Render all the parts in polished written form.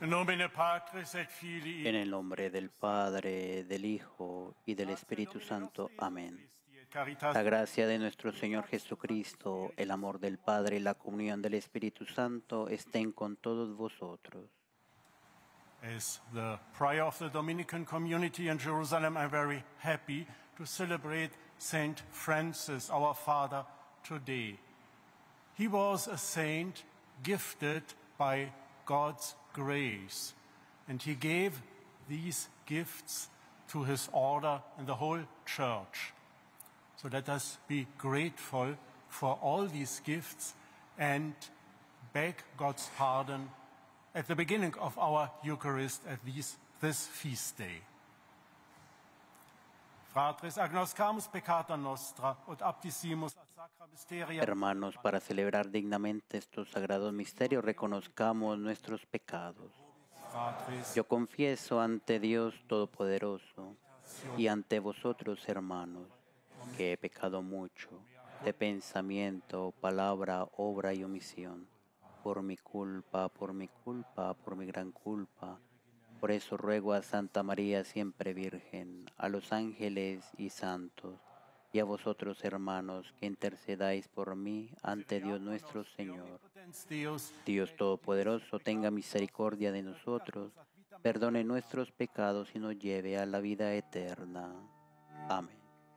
nomine Patris et Filii, En el nombre del Padre, del Hijo y del Espíritu Santo. Amén. La gracia de nuestro Señor Jesucristo, el amor del Padre y la comunión del Espíritu Santo estén con todos vosotros. As the prior of the Dominican community in Jerusalem, I'm very happy to celebrate Saint Francis, our Father, today. He was a saint gifted by God's grace, and he gave these gifts to his order and the whole church. So let us be grateful for all these gifts and beg God's pardon at the beginning of our Eucharist at this feast day. Fratris agnoscamus peccata nostra ut abdicimus ad sacra mysteria. Hermanos, para celebrar dignamente estos sagrados misterios, reconozcamos nuestros pecados. Yo confieso ante Dios Todopoderoso y ante vosotros, hermanos, que he pecado mucho de pensamiento, palabra, obra y omisión, por mi culpa, por mi gran culpa. Por eso ruego a Santa María siempre Virgen, a los ángeles y santos, y a vosotros, hermanos, que intercedáis por mí ante Dios nuestro Señor. Dios Todopoderoso, tenga misericordia de nosotros, perdone nuestros pecados y nos lleve a la vida eterna. Amén.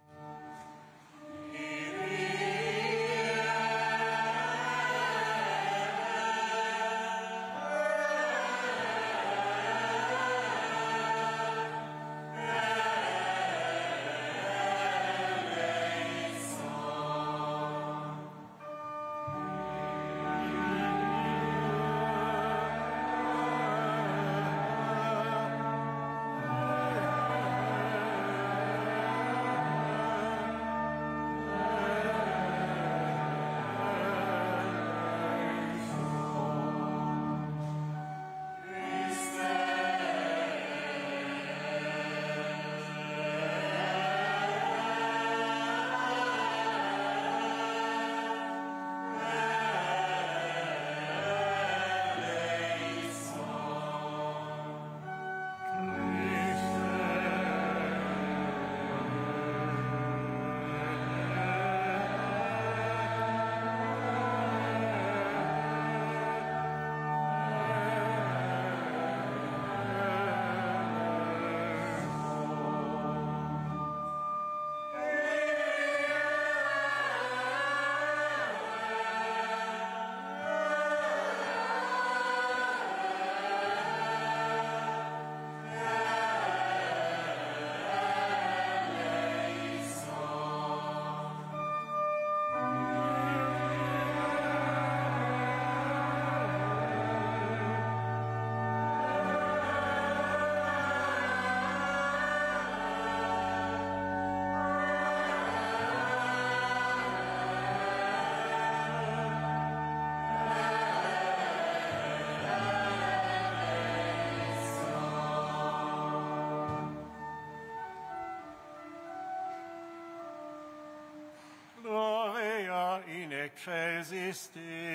Gloria in excelsis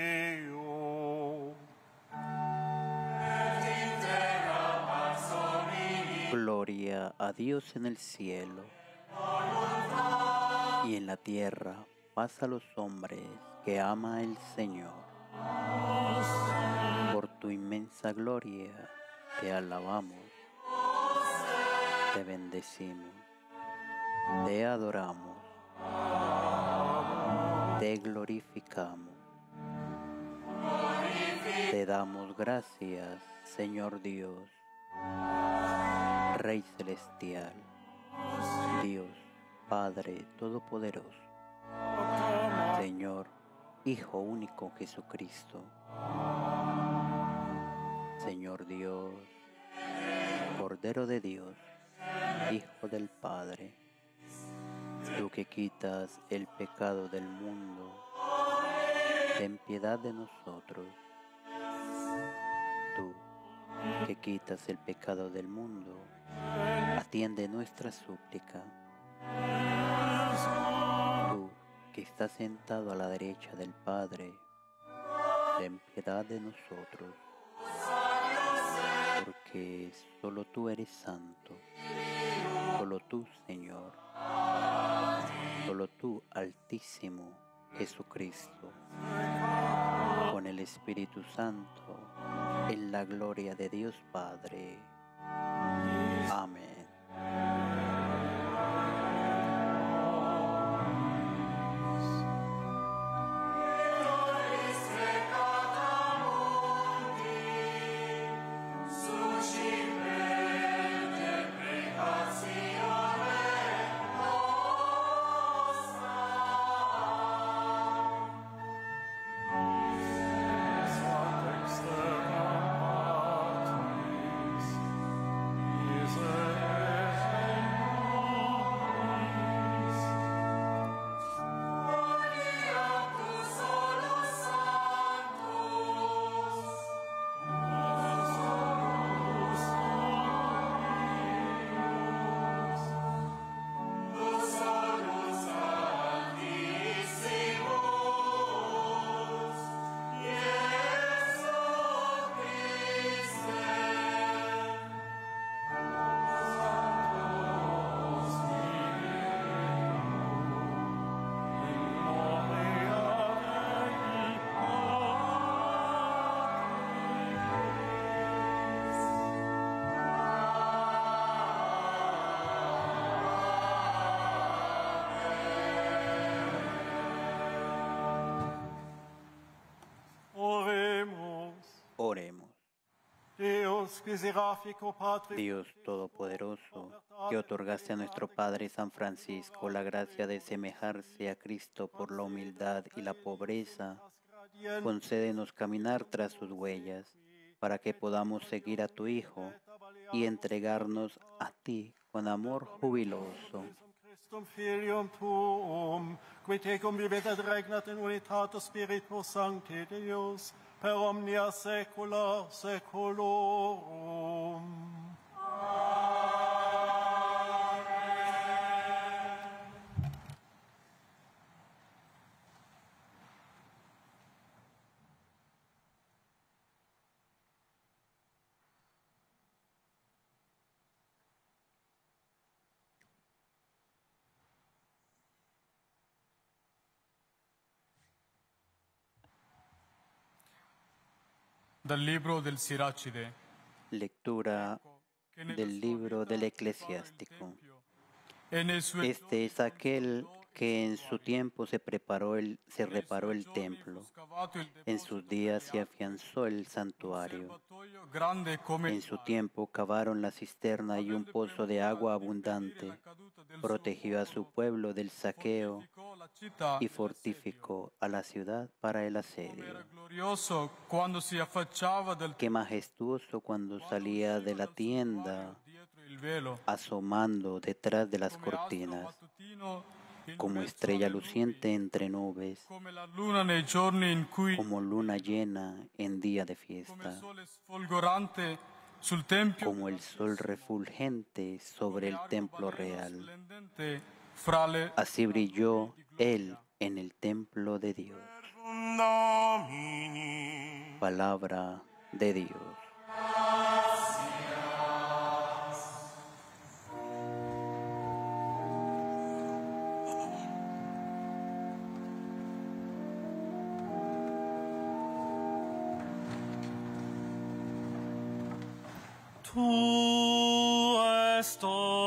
Deo. Gloria a Dios en el cielo y en la tierra, paz a los hombres que ama el Señor. Por tu inmensa gloria te alabamos, te bendecimos, te adoramos, te glorificamos. Te damos gracias, Señor Dios, Rey celestial, Dios, Padre todopoderoso, Señor, Hijo único Jesucristo, Señor Dios, Cordero de Dios, Hijo del Padre, tú que quitas el pecado del mundo, ten piedad de nosotros. Tú que quitas el pecado del mundo, atiende nuestra súplica. Tú que estás sentado a la derecha del Padre, ten piedad de nosotros. porque solo tú eres santo, solo tú, Señor, solo tú, Altísimo Jesucristo, con el Espíritu Santo, en la gloria de Dios Padre. Amén. Oremos. Dios Todopoderoso, que otorgaste a nuestro Padre San Francisco la gracia de semejarse a Cristo por la humildad y la pobreza, concédenos caminar tras sus huellas, para que podamos seguir a tu Hijo y entregarnos a ti con amor jubiloso. Filium tuum, qui tecum vivit et regnat in unitatis Spiritus Sancti Deus, per omnia saecula saeculorum. Dal libro del Siracide. Lectura del libro del Eclesiástico. Este es aquel que en su tiempo se reparó el templo. En sus días se afianzó el santuario. En su tiempo cavaron la cisterna y un pozo de agua abundante. Protegió a su pueblo del saqueo y fortificó a la ciudad para el asedio. Qué majestuoso cuando salía de la tienda, asomando detrás de las cortinas, como estrella luciente entre nubes, como luna llena en día de fiesta, como el sol refulgente sobre el templo real. Así brilló él en el templo de Dios. Palabra de Dios. Tu est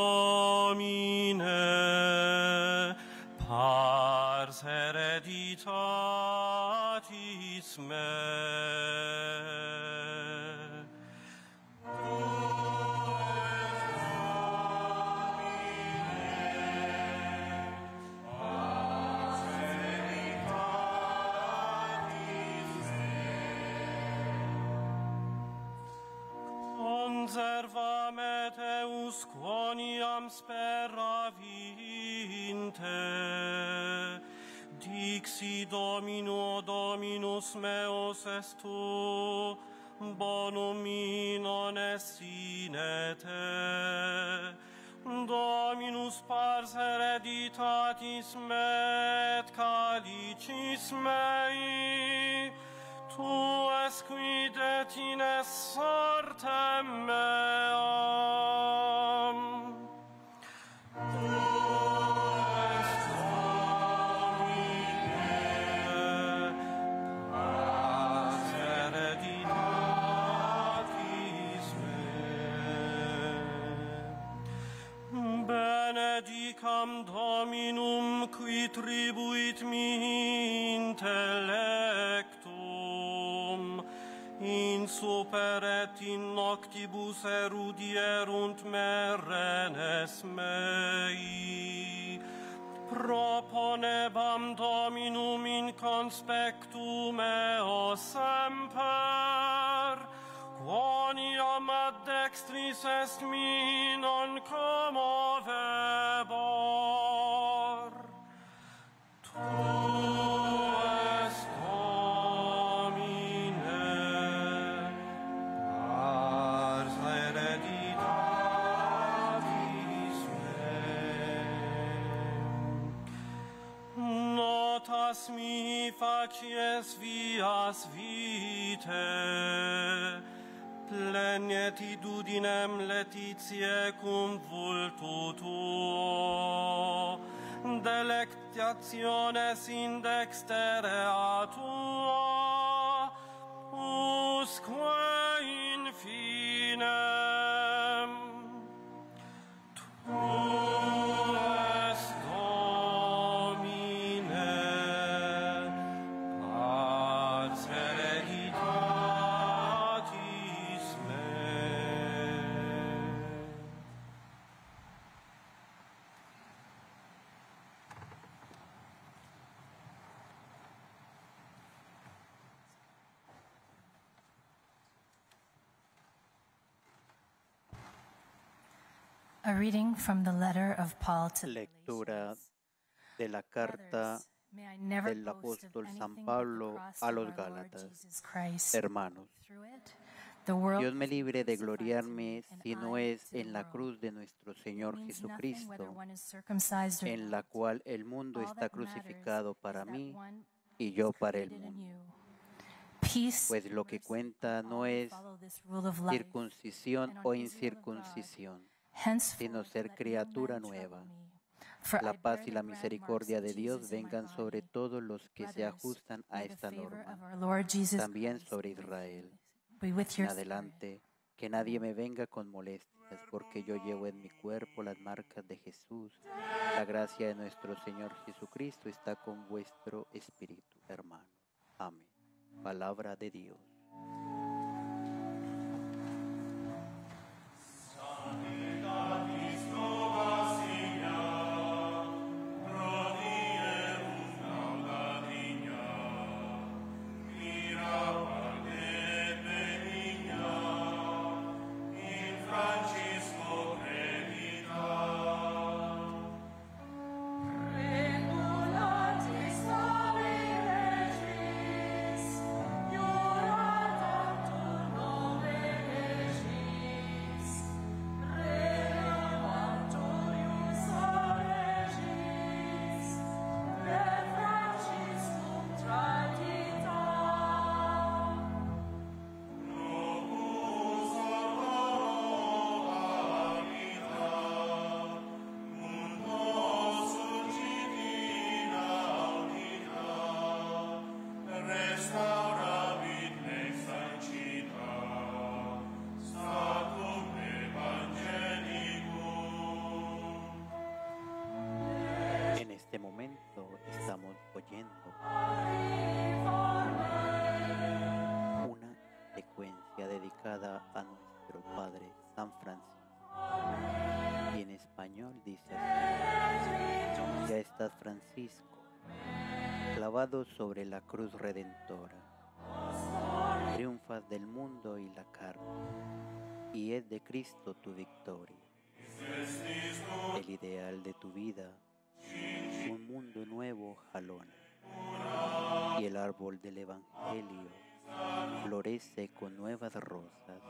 Domine, pars hereditatis me. Conserva me Deus quoniam speravinte. Dixi Domino, Dominus meus est tu, bonum mi non est sine te. Dominus pars hereditatis me et calicis mei. Tu es quid et ines sortem in super et in noctibus erudierunt merenes mei. Proponebam Dominum in conspectum eo semper, quoniam ad dextris est mi non commovebor. Tu est Domine, pars hereditatis mei. Notas mi facies vias vitae, plenitudinem laetitiae cum vultu tuo, delectationes in dexterea tua, usque in finem. Tu est Domine, pars hereditatis mei. A reading from the letter of Paul to the Lectura Galatians. de la carta Brothers, may I never del boast of apóstol San anything but the Pablo cross a of los our Lord Gálatas. Jesus Christ. Hermanos, Through it, the world Dios me has been libre de crucified to gloriarme me, and si no I es to the en la world. cruz de nuestro It Señor means nothing whether Jesucristo, one is circumcised or en la not. cual el mundo All está that matters crucificado para is that mí one y yo is para el created mundo. anew. Peace Pues and lo que mercy cuenta on no all who es follow this rule of life, circuncisión and on o Israel of God. incircuncisión, Henceforth, sino ser let no criatura man nueva. trouble me, for La I paz bear y the la brand misericordia marks de of Dios Jesus in my vengan sobre body. todos los que se Brothers, ajustan a may the esta favor norma. of our Lord Jesus También Christ sobre Israel. be with En your spirit. adelante, que nadie me venga con molestias, porque yo llevo en mi cuerpo las marcas de Jesús. La gracia de nuestro Señor Jesucristo está con vuestro espíritu, hermanos. Amén. Palabra de Dios. En este momento estamos oyendo una secuencia dedicada a nuestro Padre San Francisco. Y en español dice así: ya estás, Francisco, clavado sobre la cruz redentora. Triunfas del mundo y la carne, y es de Cristo tu victoria. El ideal de tu vida, un mundo nuevo jalona, y el árbol del Evangelio florece con nuevas rosas.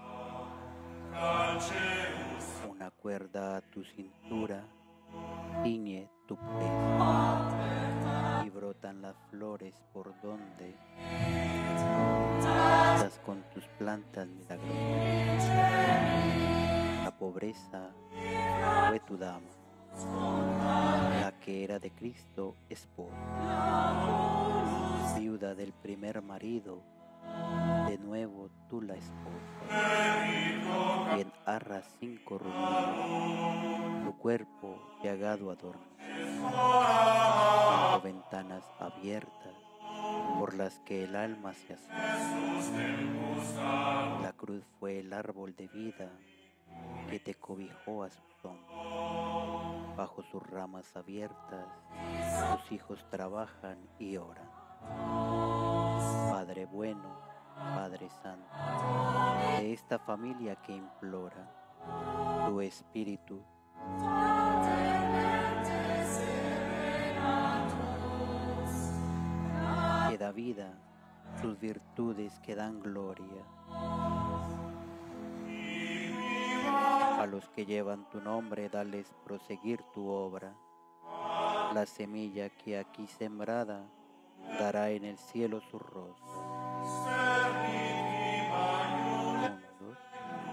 Una cuerda a tu cintura ciñe tu pecho, y brotan las flores por donde estás con tus plantas milagrosas. La pobreza fue tu dama, la que era de Cristo esposa, viuda del primer marido, de nuevo tú la esposa, quien arra sin corrupción, tu cuerpo llagado adorna, bajo ventanas abiertas, por las que el alma se asusta. La cruz fue el árbol de vida que te cobijó a su sombra. Bajo sus ramas abiertas, tus hijos trabajan y oran. Padre bueno, Padre santo, de esta familia que implora, tu espíritu que da vida, sus virtudes que dan gloria. A los que llevan tu nombre, dales proseguir tu obra. La semilla que aquí sembrada dará en el cielo su rosa. 1, 2.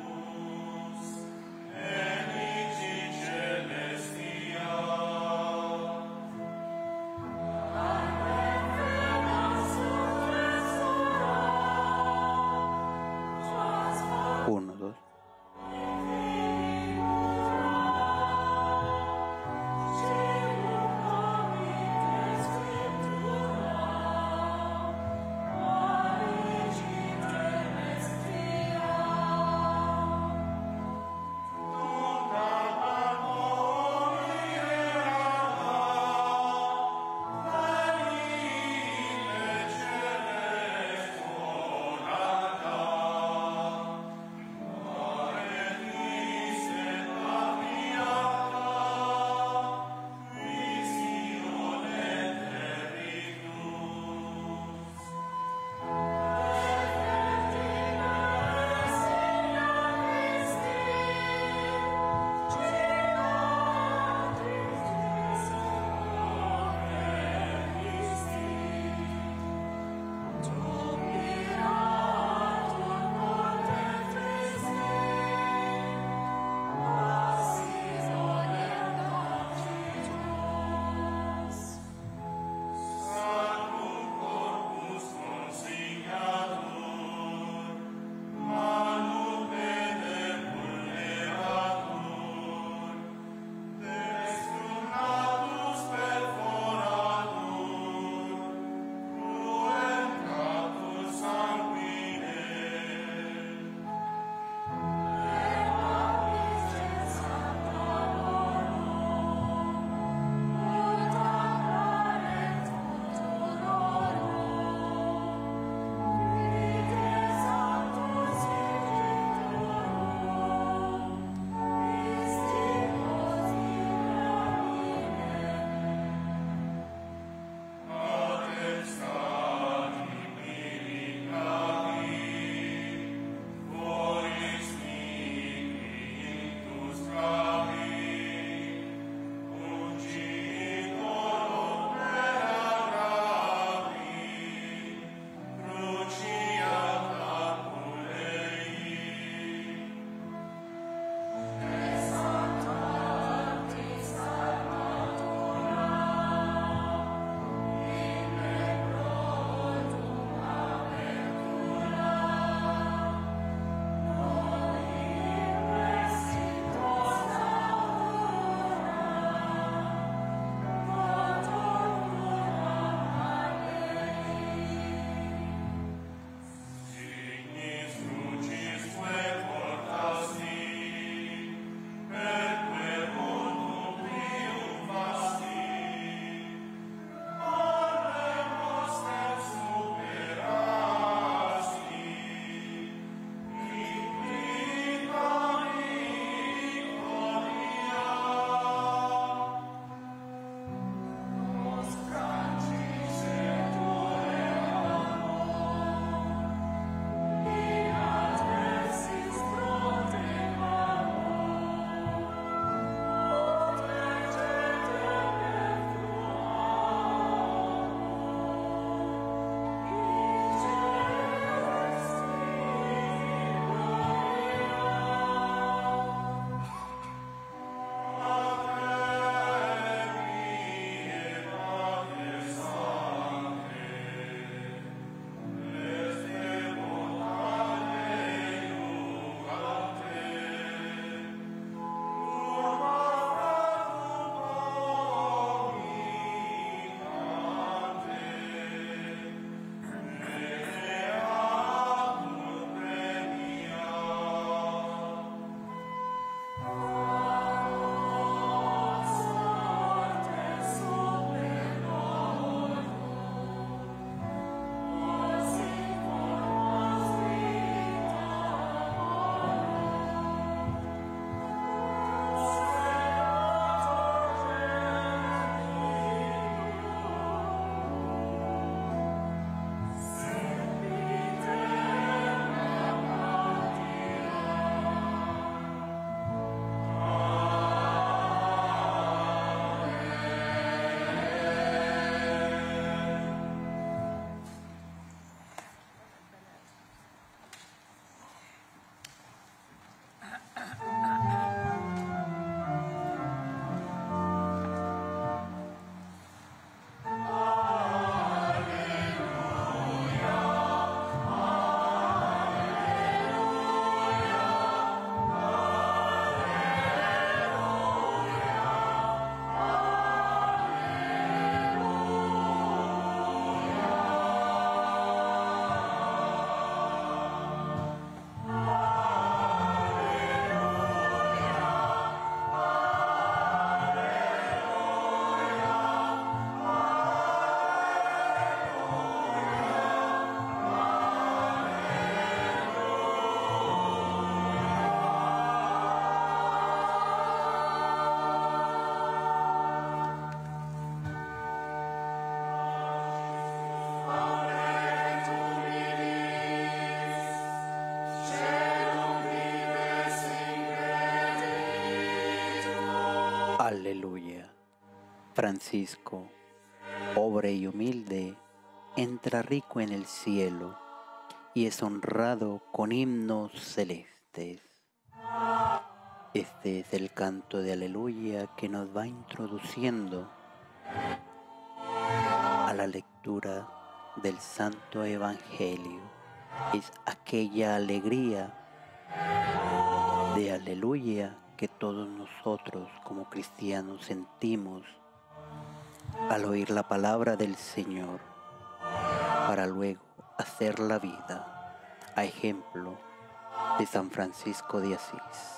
Uno, dos. Aleluya. Francisco, pobre y humilde, entra rico en el cielo y es honrado con himnos celestes. Este es el canto de Aleluya que nos va introduciendo a la lectura del Santo Evangelio. Es aquella alegría de Aleluya que todos nosotros como cristianos sentimos al oír la palabra del Señor para luego hacer la vida, a ejemplo de San Francisco de Asís.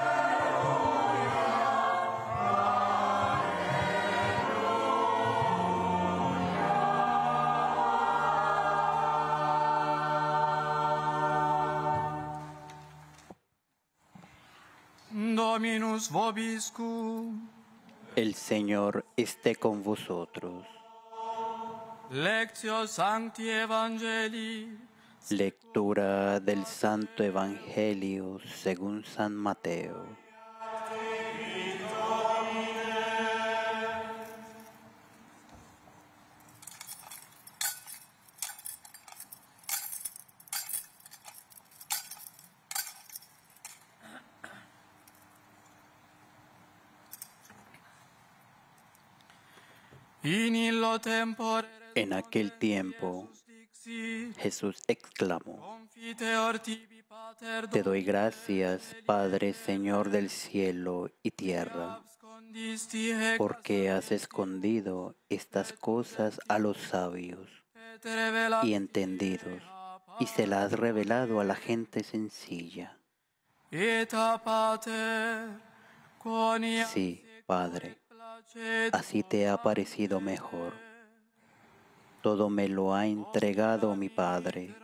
Dominus vobiscum. El Señor esté con vosotros. Lectio Sancti Evangelii. Lectura del Santo Evangelio según San Mateo. En aquel tiempo, Jesús exclamó: Te doy gracias, Padre, Señor del cielo y tierra, porque has escondido estas cosas a los sabios y entendidos, y se las has revelado a la gente sencilla. Sí, Padre, así te ha parecido mejor. Todo me lo ha entregado mi Padre,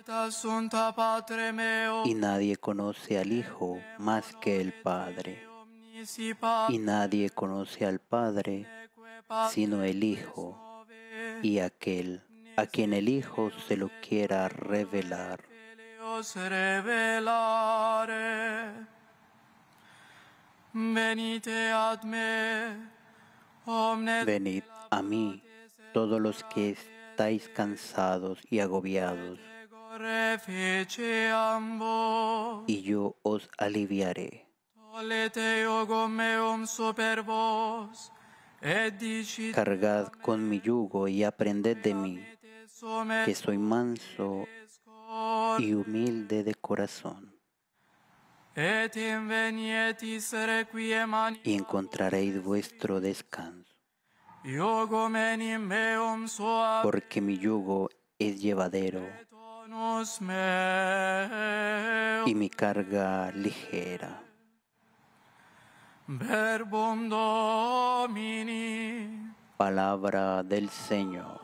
y nadie conoce al Hijo más que el Padre, y nadie conoce al Padre sino el Hijo, y aquel a quien el Hijo se lo quiera revelar. Venid a mí, todos los que estáis cansados y agobiados, y yo os aliviaré. Cargad con mi yugo y aprended de mí, que soy manso y humilde de corazón, y encontraréis vuestro descanso. Porque mi yugo es llevadero y mi carga ligera. Palabra del Señor.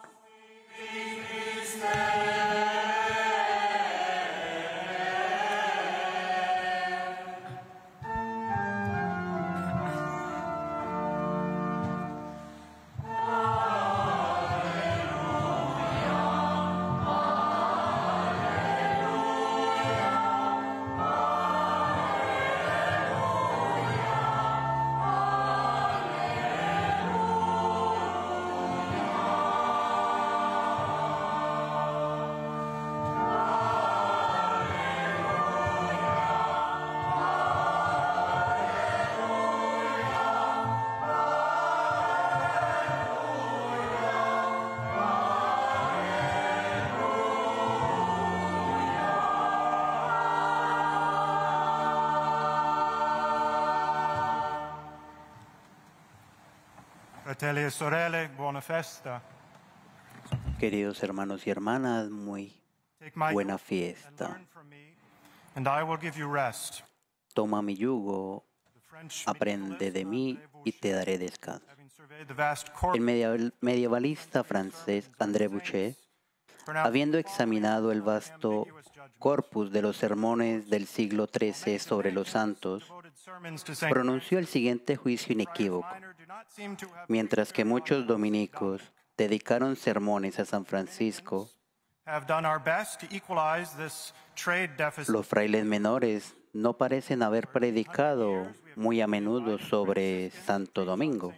Fratelli e sorelle, buona festa. Queridos hermanos y hermanas, muy buena fiesta. And I will give you rest. Toma mi yugo, aprende de mí y te daré descanso. El medievalista francés André Boucher, habiendo examinado el vasto corpus de los sermones del siglo XIII sobre los santos, pronunció el siguiente juicio inequívoco. Mientras que muchos dominicos dedicaron sermones a San Francisco, los frailes menores no parecen haber predicado muy a menudo sobre Santo Domingo.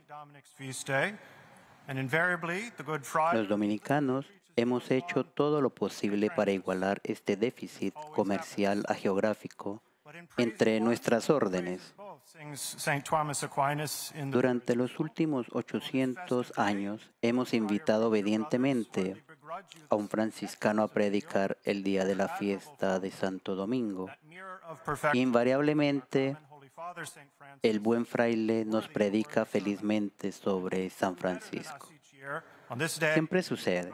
Los dominicanos hemos hecho todo lo posible para igualar este déficit comercial a geográfico entre nuestras órdenes. Durante los últimos 800 años hemos invitado obedientemente a un franciscano a predicar el día de la fiesta de Santo Domingo. Invariablemente, el buen fraile nos predica felizmente sobre San Francisco. Siempre sucede.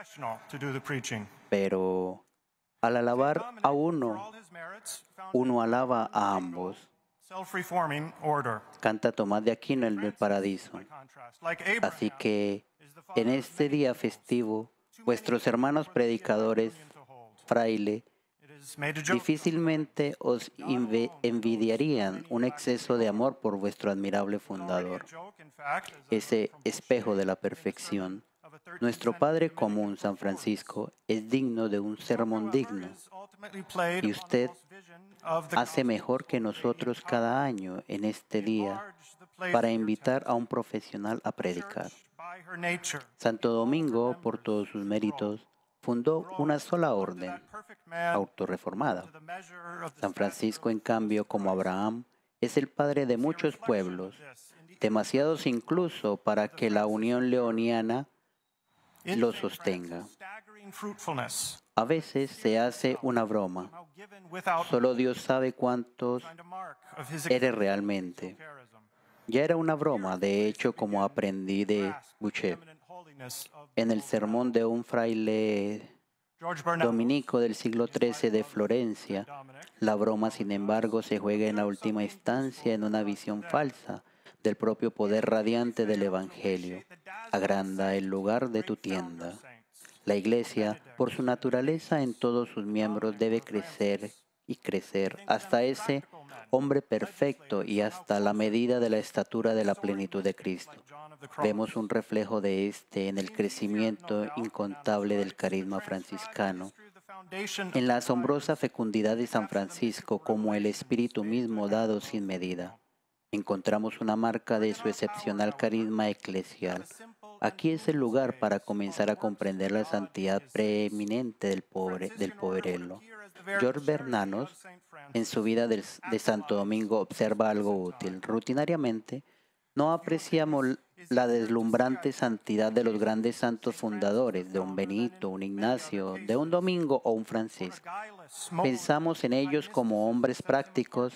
Pero al alabar a uno alaba a ambos. Canta Tomás de Aquino en el Paradiso. Así que en este día festivo, vuestros hermanos predicadores, fraile, difícilmente os envidiarían un exceso de amor por vuestro admirable fundador, ese espejo de la perfección. Nuestro Padre común, San Francisco, es digno de un sermón digno, y usted hace mejor que nosotros cada año en este día para invitar a un profesional a predicar. Santo Domingo, por todos sus méritos, fundó una sola orden, autorreformada. San Francisco, en cambio, como Abraham, es el padre de muchos pueblos, demasiados incluso para que la Unión Leoniana lo sostenga. A veces se hace una broma. Solo Dios sabe cuántos eres realmente. Ya era una broma, de hecho, como aprendí de Boucher. En el sermón de un fraile dominico del siglo XIII de Florencia, la broma, sin embargo, se juega en la última instancia en una visión falsa del propio poder radiante del Evangelio. Agranda el lugar de tu tienda. La Iglesia, por su naturaleza en todos sus miembros, debe crecer y crecer hasta ese hombre perfecto y hasta la medida de la estatura de la plenitud de Cristo. Vemos un reflejo de este en el crecimiento incontable del carisma franciscano, en la asombrosa fecundidad de San Francisco como el Espíritu mismo dado sin medida. Encontramos una marca de su excepcional carisma eclesial. Aquí es el lugar para comenzar a comprender la santidad preeminente del poverello. George Bernanos, en su vida de Santo Domingo, observa algo útil. Rutinariamente, no apreciamos la deslumbrante santidad de los grandes santos fundadores, de un Benito, un Ignacio, de un Domingo o un Francisco. Pensamos en ellos como hombres prácticos,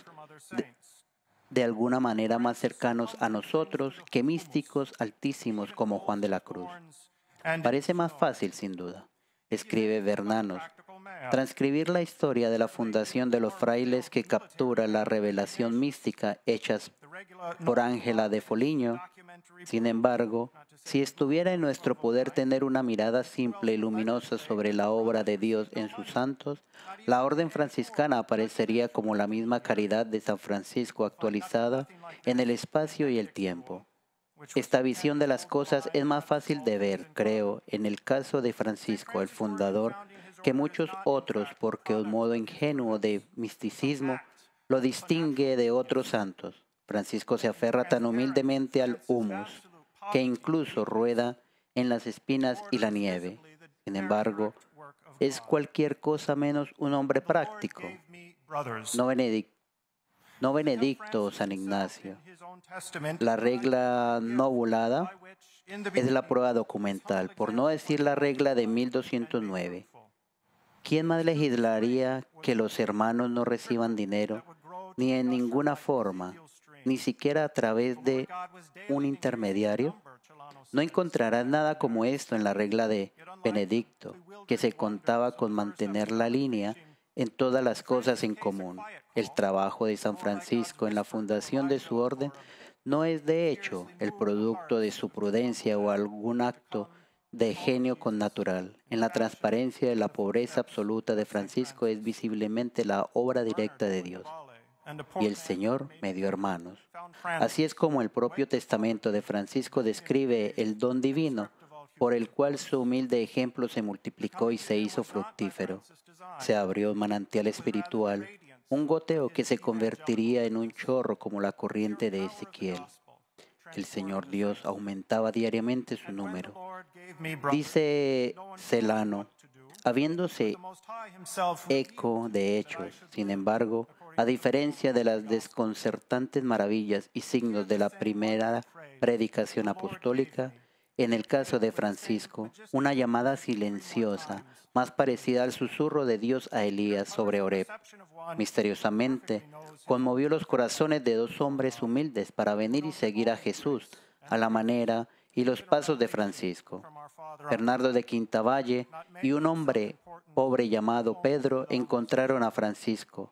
de alguna manera más cercanos a nosotros que místicos altísimos como Juan de la Cruz. Parece más fácil, sin duda, escribe Bernanos, transcribir la historia de la fundación de los frailes que captura la revelación mística hechas por Ángela de Foligno. Sin embargo, si estuviera en nuestro poder tener una mirada simple y luminosa sobre la obra de Dios en sus santos, la orden franciscana aparecería como la misma caridad de San Francisco actualizada en el espacio y el tiempo. Esta visión de las cosas es más fácil de ver, creo, en el caso de Francisco, el fundador, que muchos otros, porque un modo ingenuo de misticismo lo distingue de otros santos. Francisco se aferra tan humildemente al humus, que incluso rueda en las espinas y la nieve. Sin embargo, es cualquier cosa menos un hombre práctico. No Benedicto o San Ignacio. La regla novulada es la prueba documental, por no decir la regla de 1209. ¿Quién más legislaría que los hermanos no reciban dinero, ni en ninguna forma, ni siquiera a través de un intermediario? No encontrarás nada como esto en la regla de Benedicto, que se contaba con mantener la línea en todas las cosas en común. El trabajo de San Francisco en la fundación de su orden no es de hecho el producto de su prudencia o algún acto de genio connatural. En la transparencia de la pobreza absoluta de Francisco es visiblemente la obra directa de Dios. Y el Señor me dio hermanos. Así es como el propio testamento de Francisco describe el don divino por el cual su humilde ejemplo se multiplicó y se hizo fructífero. Se abrió un manantial espiritual un goteo que se convertiría en un chorro como la corriente de Ezequiel. El Señor Dios aumentaba diariamente su número. Dice Celano, habiéndose eco de hechos, sin embargo, a diferencia de las desconcertantes maravillas y signos de la primera predicación apostólica, en el caso de Francisco, una llamada silenciosa, más parecida al susurro de Dios a Elías sobre Horeb, misteriosamente conmovió los corazones de dos hombres humildes para venir y seguir a Jesús a la manera y los pasos de Francisco. Bernardo de Quintavalle y un hombre pobre llamado Pedro encontraron a Francisco,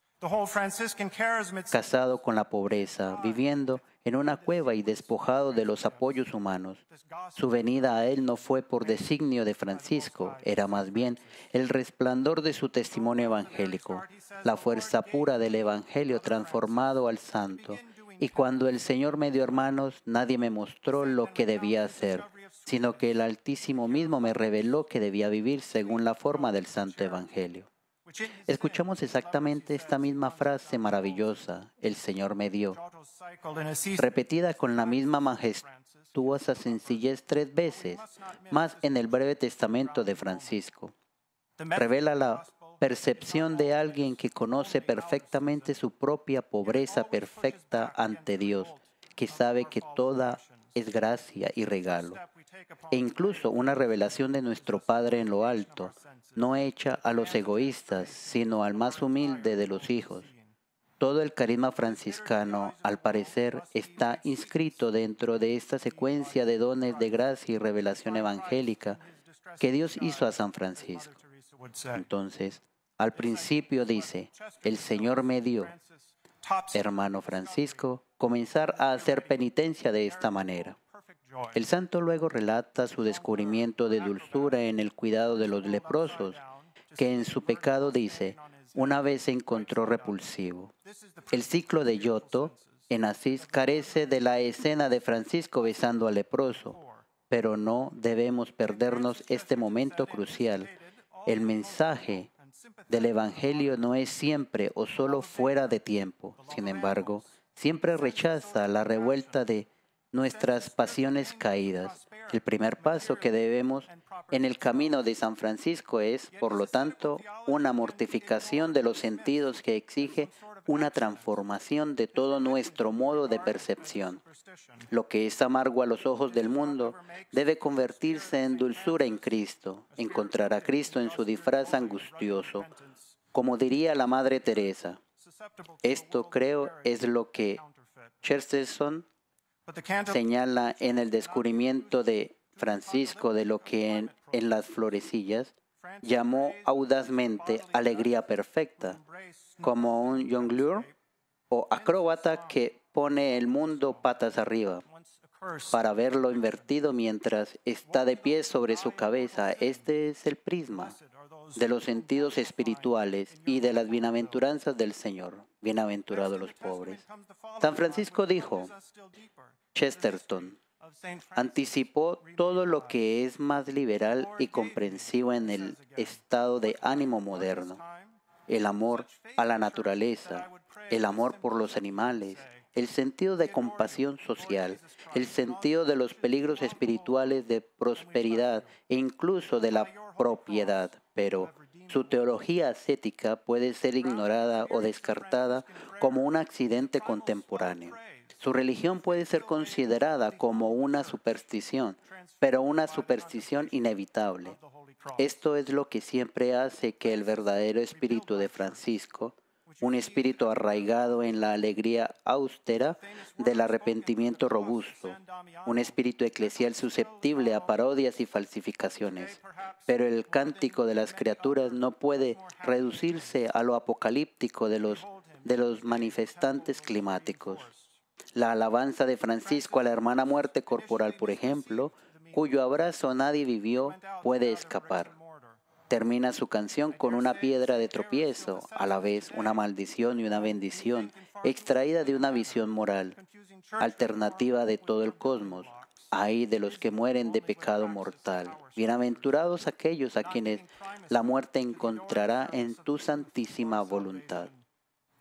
casado con la pobreza, viviendo en una cueva y despojado de los apoyos humanos. Su venida a él no fue por designio de Francisco, era más bien el resplandor de su testimonio evangélico, la fuerza pura del evangelio transformado al santo. Y cuando el Señor me dio hermanos, nadie me mostró lo que debía hacer, sino que el Altísimo mismo me reveló que debía vivir según la forma del santo evangelio. Escuchamos exactamente esta misma frase maravillosa, el Señor me dio, repetida con la misma majestuosa sencillez 3 veces, más en el breve testamento de Francisco. Revela la percepción de alguien que conoce perfectamente su propia pobreza perfecta ante Dios, que sabe que toda es gracia y regalo, e incluso una revelación de nuestro Padre en lo alto, no hecha a los egoístas, sino al más humilde de los hijos. Todo el carisma franciscano, al parecer, está inscrito dentro de esta secuencia de dones de gracia y revelación evangélica que Dios hizo a San Francisco. Entonces, al principio dice, el Señor me dio, hermano Francisco, comenzar a hacer penitencia de esta manera. El santo luego relata su descubrimiento de dulzura en el cuidado de los leprosos, que en su pecado, dice, una vez se encontró repulsivo. El ciclo de Giotto, en Asís, carece de la escena de Francisco besando al leproso, pero no debemos perdernos este momento crucial. El mensaje del Evangelio no es siempre o solo fuera de tiempo. Sin embargo, siempre rechaza la revuelta de nuestras pasiones caídas. El primer paso que debemos en el camino de San Francisco es, por lo tanto, una mortificación de los sentidos que exige una transformación de todo nuestro modo de percepción. Lo que es amargo a los ojos del mundo debe convertirse en dulzura en Cristo, encontrar a Cristo en su disfraz angustioso, como diría la Madre Teresa. Esto, creo, es lo que Chesterton señala en el descubrimiento de Francisco de lo que en las florecillas llamó audazmente alegría perfecta, como un jongleur o acróbata que pone el mundo patas arriba para verlo invertido mientras está de pie sobre su cabeza. Este es el prisma de los sentidos espirituales y de las bienaventuranzas del Señor. Bienaventurados los pobres. San Francisco dijo, Chesterton anticipó todo lo que es más liberal y comprensivo en el estado de ánimo moderno. El amor a la naturaleza, el amor por los animales, el sentido de compasión social, el sentido de los peligros espirituales de prosperidad e incluso de la propiedad, pero su teología ascética puede ser ignorada o descartada como un accidente contemporáneo. Su religión puede ser considerada como una superstición, pero una superstición inevitable. Esto es lo que siempre hace que el verdadero espíritu de Francisco, un espíritu arraigado en la alegría austera del arrepentimiento robusto, un espíritu eclesial susceptible a parodias y falsificaciones. Pero el cántico de las criaturas no puede reducirse a lo apocalíptico de los manifestantes climáticos. La alabanza de Francisco a la hermana muerte corporal, por ejemplo, cuyo abrazo nadie vivió, puede escapar. Termina su canción con una piedra de tropiezo, a la vez una maldición y una bendición, extraída de una visión moral, alternativa de todo el cosmos. Ay de los que mueren de pecado mortal. Bienaventurados aquellos a quienes la muerte encontrará en tu santísima voluntad.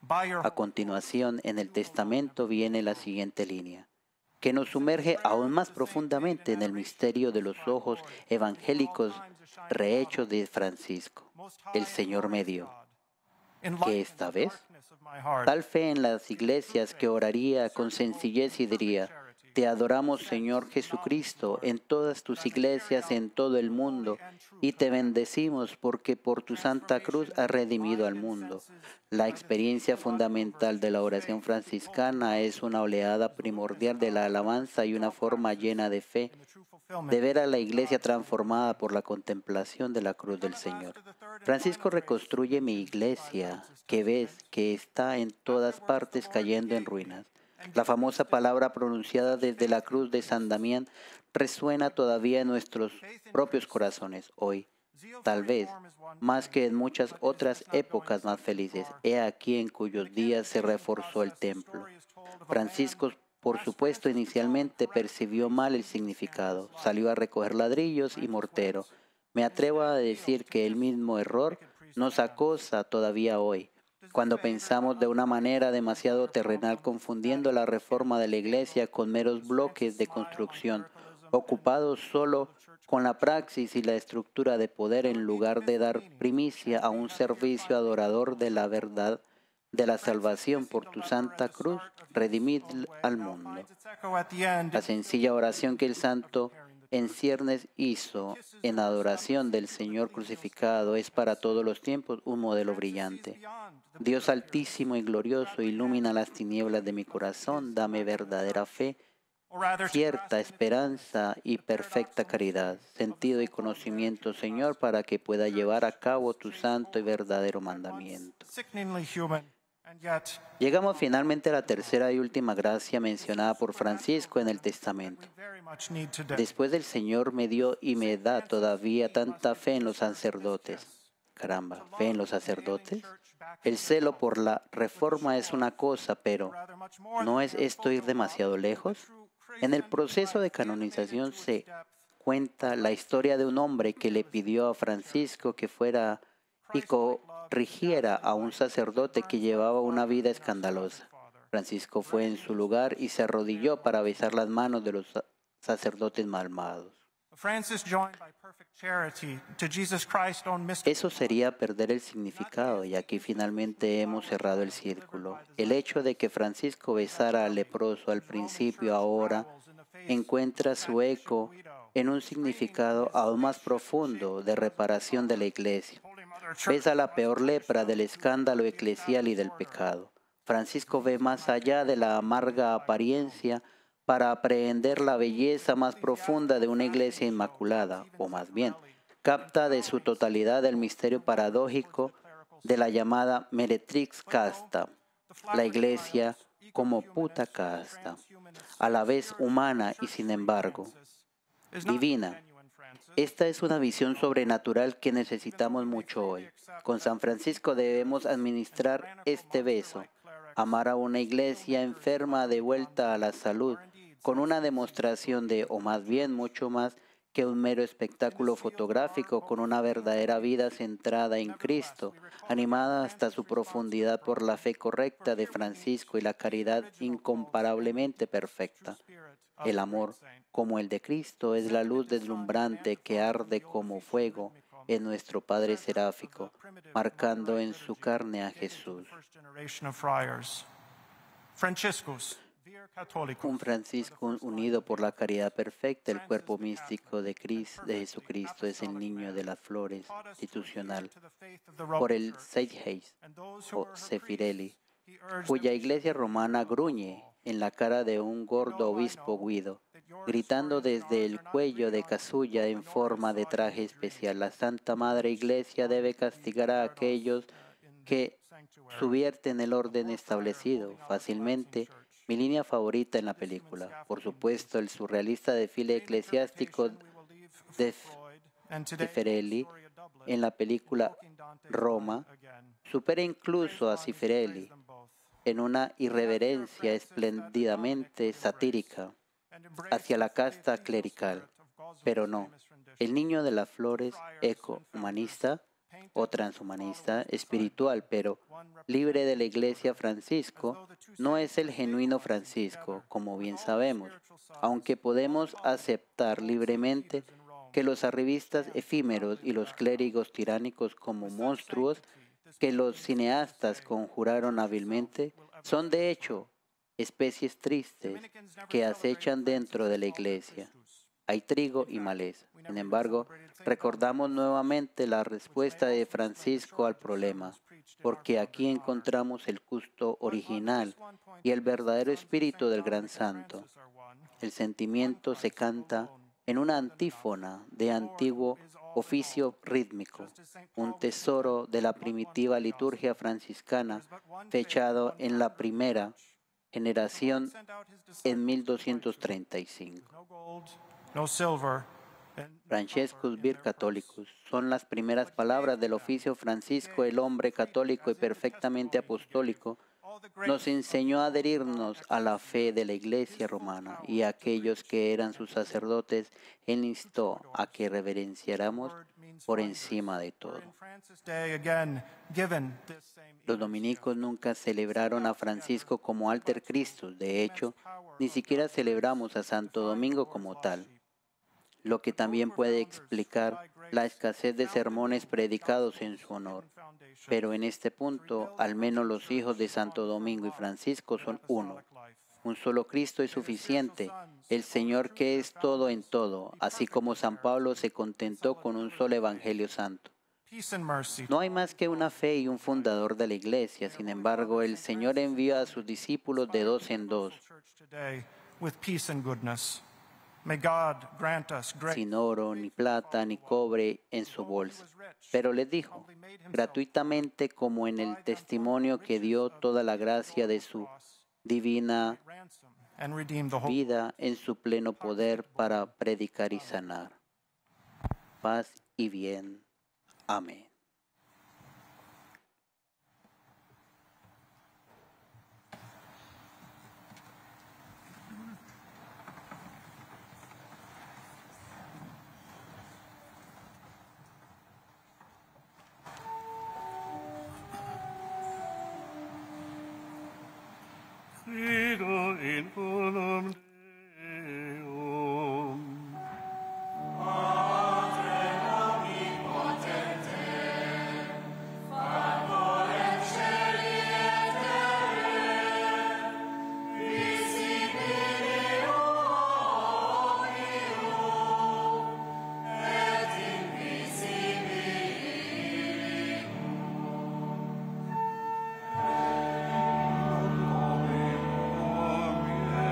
A continuación, en el testamento viene la siguiente línea, que nos sumerge aún más profundamente en el misterio de los ojos evangélicos rehechos de Francisco. El Señor me dio, que esta vez, tal fe en las iglesias que oraría con sencillez y diría, te adoramos, Señor Jesucristo, en todas tus iglesias en todo el mundo, y te bendecimos porque por tu Santa Cruz has redimido al mundo. La experiencia fundamental de la oración franciscana es una oleada primordial de la alabanza y una forma llena de fe de ver a la iglesia transformada por la contemplación de la cruz del Señor. Francisco reconstruye mi iglesia, que ves que está en todas partes cayendo en ruinas. La famosa palabra pronunciada desde la cruz de San Damián resuena todavía en nuestros propios corazones hoy. Tal vez, más que en muchas otras épocas más felices, he aquí en cuyos días se reforzó el templo. Francisco, por supuesto, inicialmente percibió mal el significado. Salió a recoger ladrillos y mortero. Me atrevo a decir que el mismo error nos acosa todavía hoy, cuando pensamos de una manera demasiado terrenal, confundiendo la reforma de la Iglesia con meros bloques de construcción, ocupados solo con la praxis y la estructura de poder en lugar de dar primicia a un servicio adorador de la verdad de la salvación por tu Santa Cruz, redimid al mundo. La sencilla oración que el santo en ciernes hizo en adoración del Señor crucificado es para todos los tiempos un modelo brillante. Dios altísimo y glorioso, ilumina las tinieblas de mi corazón, dame verdadera fe, cierta esperanza y perfecta caridad, sentido y conocimiento, Señor, para que pueda llevar a cabo tu santo y verdadero mandamiento. Llegamos finalmente a la tercera y última gracia mencionada por Francisco en el testamento. Después del Señor me dio y me da todavía tanta fe en los sacerdotes. Caramba, ¿fe en los sacerdotes? El celo por la reforma es una cosa, pero ¿no es esto ir demasiado lejos? En el proceso de canonización se cuenta la historia de un hombre que le pidió a Francisco que fuera y corrigiera a un sacerdote que llevaba una vida escandalosa. Francisco fue en su lugar y se arrodilló para besar las manos de los sacerdotes malvados. Eso sería perder el significado, y aquí finalmente hemos cerrado el círculo. El hecho de que Francisco besara al leproso al principio ahora encuentra su eco en un significado aún más profundo de reparación de la Iglesia. Besa la peor lepra del escándalo eclesial y del pecado. Francisco ve más allá de la amarga apariencia para aprehender la belleza más profunda de una iglesia inmaculada, o más bien, capta de su totalidad el misterio paradójico de la llamada Meretrix casta, la iglesia como puta casta, a la vez humana y sin embargo divina. Esta es una visión sobrenatural que necesitamos mucho hoy. Con San Francisco debemos administrar este beso, amar a una iglesia enferma de vuelta a la salud, con una demostración de, o más bien mucho más que un mero espectáculo fotográfico, con una verdadera vida centrada en Cristo, animada hasta su profundidad por la fe correcta de Francisco y la caridad incomparablemente perfecta. El amor, como el de Cristo, es la luz deslumbrante que arde como fuego en nuestro Padre seráfico, marcando en su carne a Jesús. Un Francisco unido por la caridad perfecta, el cuerpo místico de Jesucristo es el niño de las flores institucional, por el Seidheis o Sefirelli, cuya iglesia romana gruñe en la cara de un gordo obispo Guido, gritando desde el cuello de casulla en forma de traje especial: la Santa Madre Iglesia debe castigar a aquellos que subvierten el orden establecido. Fácilmente, mi línea favorita en la película, por supuesto, el surrealista desfile eclesiástico de Zeffirelli en la película Roma, supera incluso a Zeffirelli en una irreverencia espléndidamente satírica hacia la casta clerical. Pero no, el niño de las flores, eco-humanista, o transhumanista espiritual, pero libre de la Iglesia Francisco, no es el genuino Francisco, como bien sabemos, aunque podemos aceptar libremente que los arribistas efímeros y los clérigos tiránicos como monstruos que los cineastas conjuraron hábilmente son de hecho especies tristes que acechan dentro de la Iglesia. Hay trigo y maleza. Sin embargo, recordamos nuevamente la respuesta de Francisco al problema, porque aquí encontramos el gusto original y el verdadero espíritu del gran santo. El sentimiento se canta en una antífona de antiguo oficio rítmico, un tesoro de la primitiva liturgia franciscana, fechado en la primera generación en 1235. Francescus Vir Catholicus son las primeras palabras del oficio Francisco, el hombre católico y perfectamente apostólico. Nos enseñó a adherirnos a la fe de la Iglesia romana y a aquellos que eran sus sacerdotes, él instó a que reverenciáramos por encima de todo. Los dominicos nunca celebraron a Francisco como Alter Christus, de hecho, ni siquiera celebramos a Santo Domingo como tal, lo que también puede explicar la escasez de sermones predicados en su honor. Pero en este punto, al menos los hijos de Santo Domingo y Francisco son uno. Un solo Cristo es suficiente, el Señor que es todo en todo, así como San Pablo se contentó con un solo Evangelio Santo. No hay más que una fe y un fundador de la Iglesia, sin embargo, el Señor envía a sus discípulos de dos en dos, sin oro, ni plata, ni cobre en su bolsa. Pero les dijo, gratuitamente como en el testimonio que dio toda la gracia de su divina vida en su pleno poder para predicar y sanar. Paz y bien. Amén. Credo in unum Deum. Amen.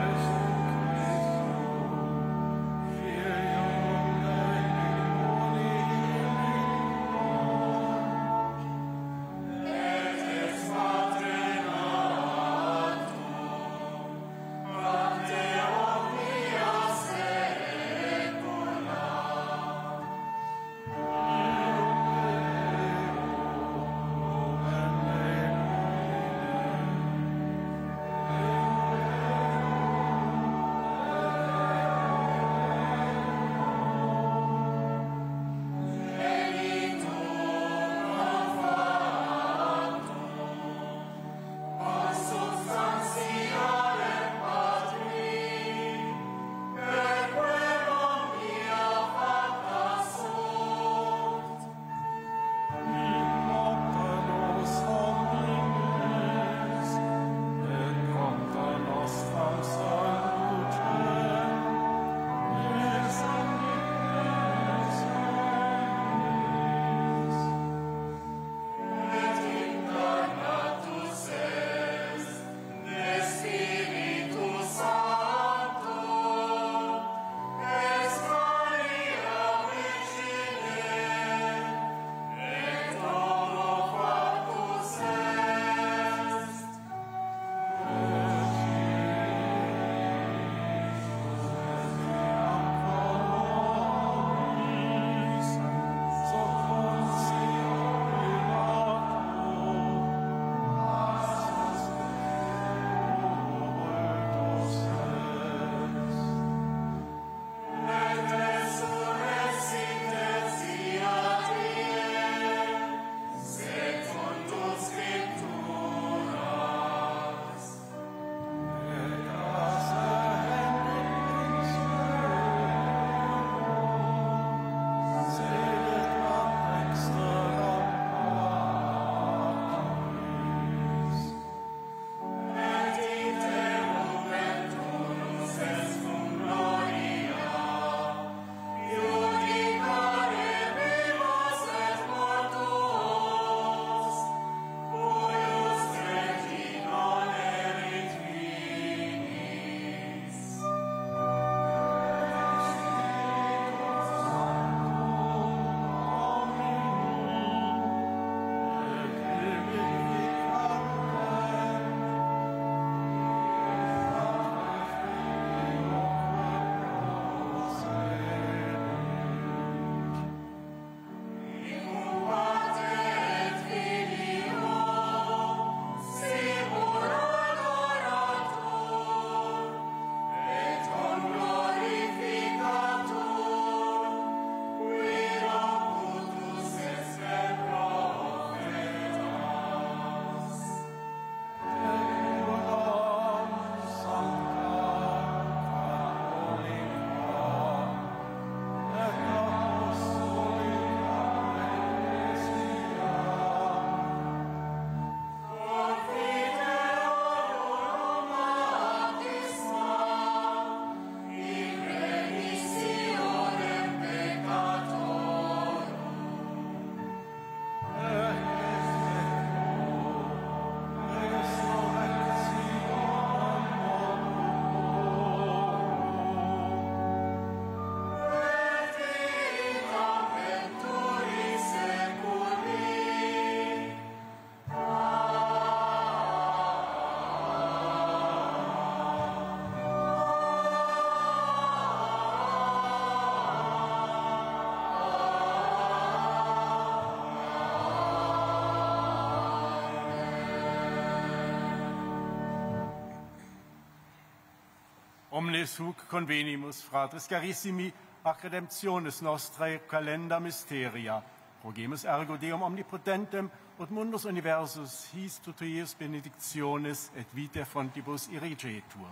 Omnes huc convenimus, fratres carissimi, ac redemptionis nostrae calenda mysteria. Rogemus ergo Deum omnipotentem ut mundus universus his tutuius benedictionis et vitae fontibus irigetur.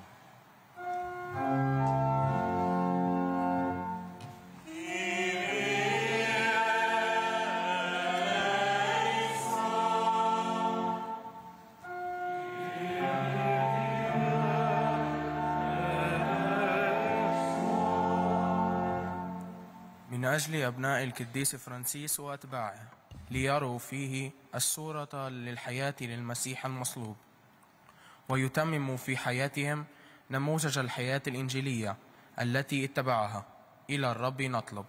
من أجل أبناء القديس فرانسيس وأتباعه ليروا فيه الصورة للحياة للمسيح المصلوب ويتمموا في حياتهم نموذج الحياة الإنجيلية التي اتبعها. إلى الرب نطلب.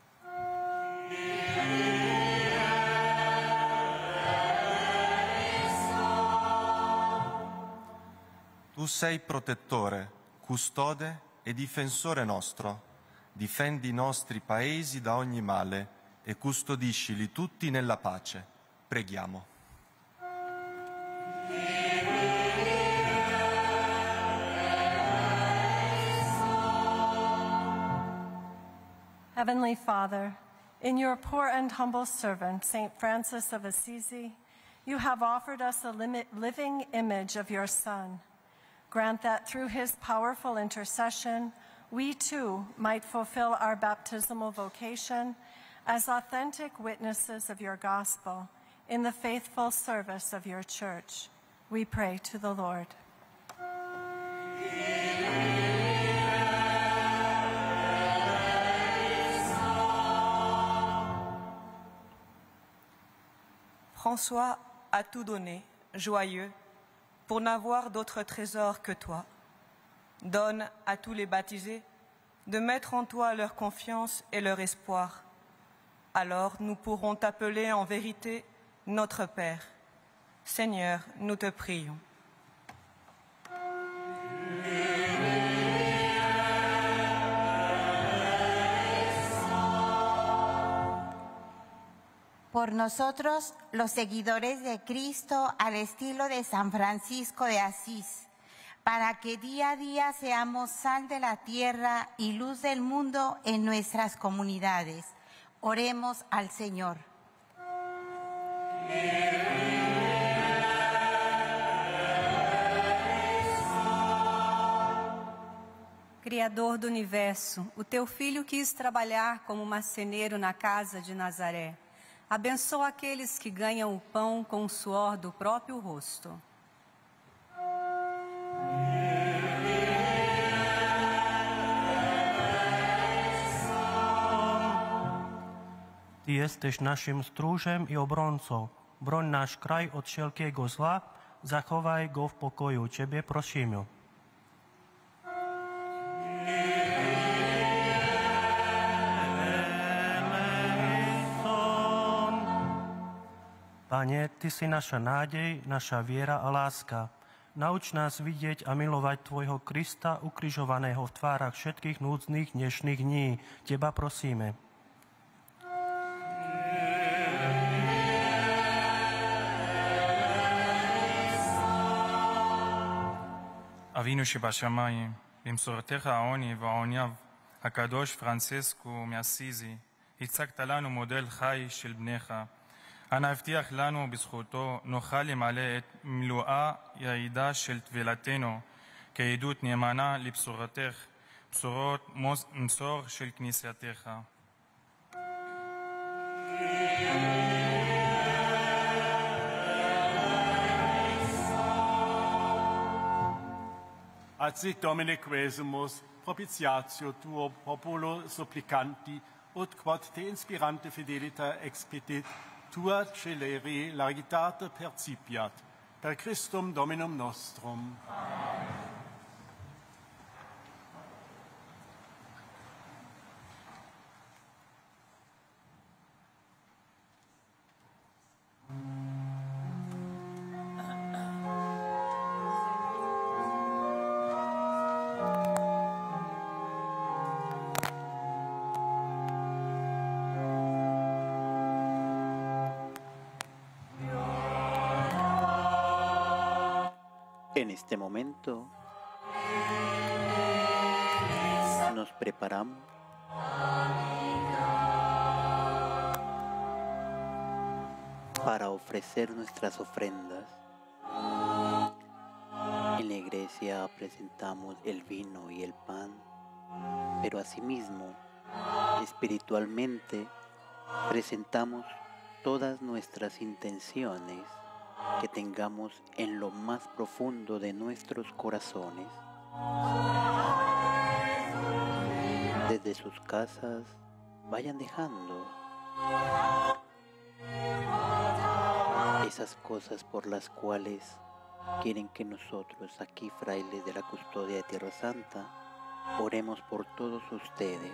Tu sei protettore, custode e difensore nostro. Difendi i nostri paesi da ogni male e custodiscili tutti nella pace. Preghiamo. Heavenly Father, in your poor and humble servant, St. Francis of Assisi, you have offered us a living image of your Son. Grant that through his powerful intercession, we too might fulfill our baptismal vocation as authentic witnesses of your gospel in the faithful service of your church. We pray to the Lord. François a tout donné, joyeux, pour n'avoir d'autre trésor que toi. Donne à tous les baptisés de mettre en toi leur confiance et leur espoir. Alors nous pourrons t'appeler en vérité notre Père. Seigneur, nous te prions. Por nosotros, los seguidores de Cristo al estilo de San Francisco de Asís, para que día a día seamos sal de la tierra y luz del mundo en nuestras comunidades. Oremos al Señor. Criador do universo, o teu filho quis trabalhar como marceneiro na casa de Nazaré. Abençoa aqueles que ganham o pão com o suor do próprio rosto. Ty jesteś naszym stróżem i obrońcą. Broń nasz kraj od wszelkiego zła, zachowaj go w pokoju. Ciebie prosimy. Pane, Ty si naša nádej, naša viera a láska. Nauč nás vidieť a milovať Tvojho Krista, ukrižovaného v tvárach všetkých núdznych dnešných dní. Teba prosíme. אבינו שבשמיים, במסורתך העוני והעונייו, הקדוש פרנסיסקו מאסיזי, הצגת לנו מודל חי של בניך. אנא הבטיח לנו בזכותו נוכל למלא את מלואה יעידה של תפילתנו כעדות נאמנה לבשורתך, בשורות מסור של כנסייתך. Ad sit Domine quesumus, propitiatio tuo populo supplicanti, ut quod te inspirante fidelita expedit, tua celeri largitate percipiat. Per Christum Dominum nostrum. Amen. En este momento Nos preparamos para ofrecer nuestras ofrendas. En la iglesia presentamos el vino y el pan, pero asimismo, espiritualmente, presentamos todas nuestras intenciones que tengamos en lo más profundo de nuestros corazones. Desde sus casas, vayan dejando esas cosas por las cuales quieren que nosotros, aquí frailes de la Custodia de Tierra Santa, oremos por todos ustedes.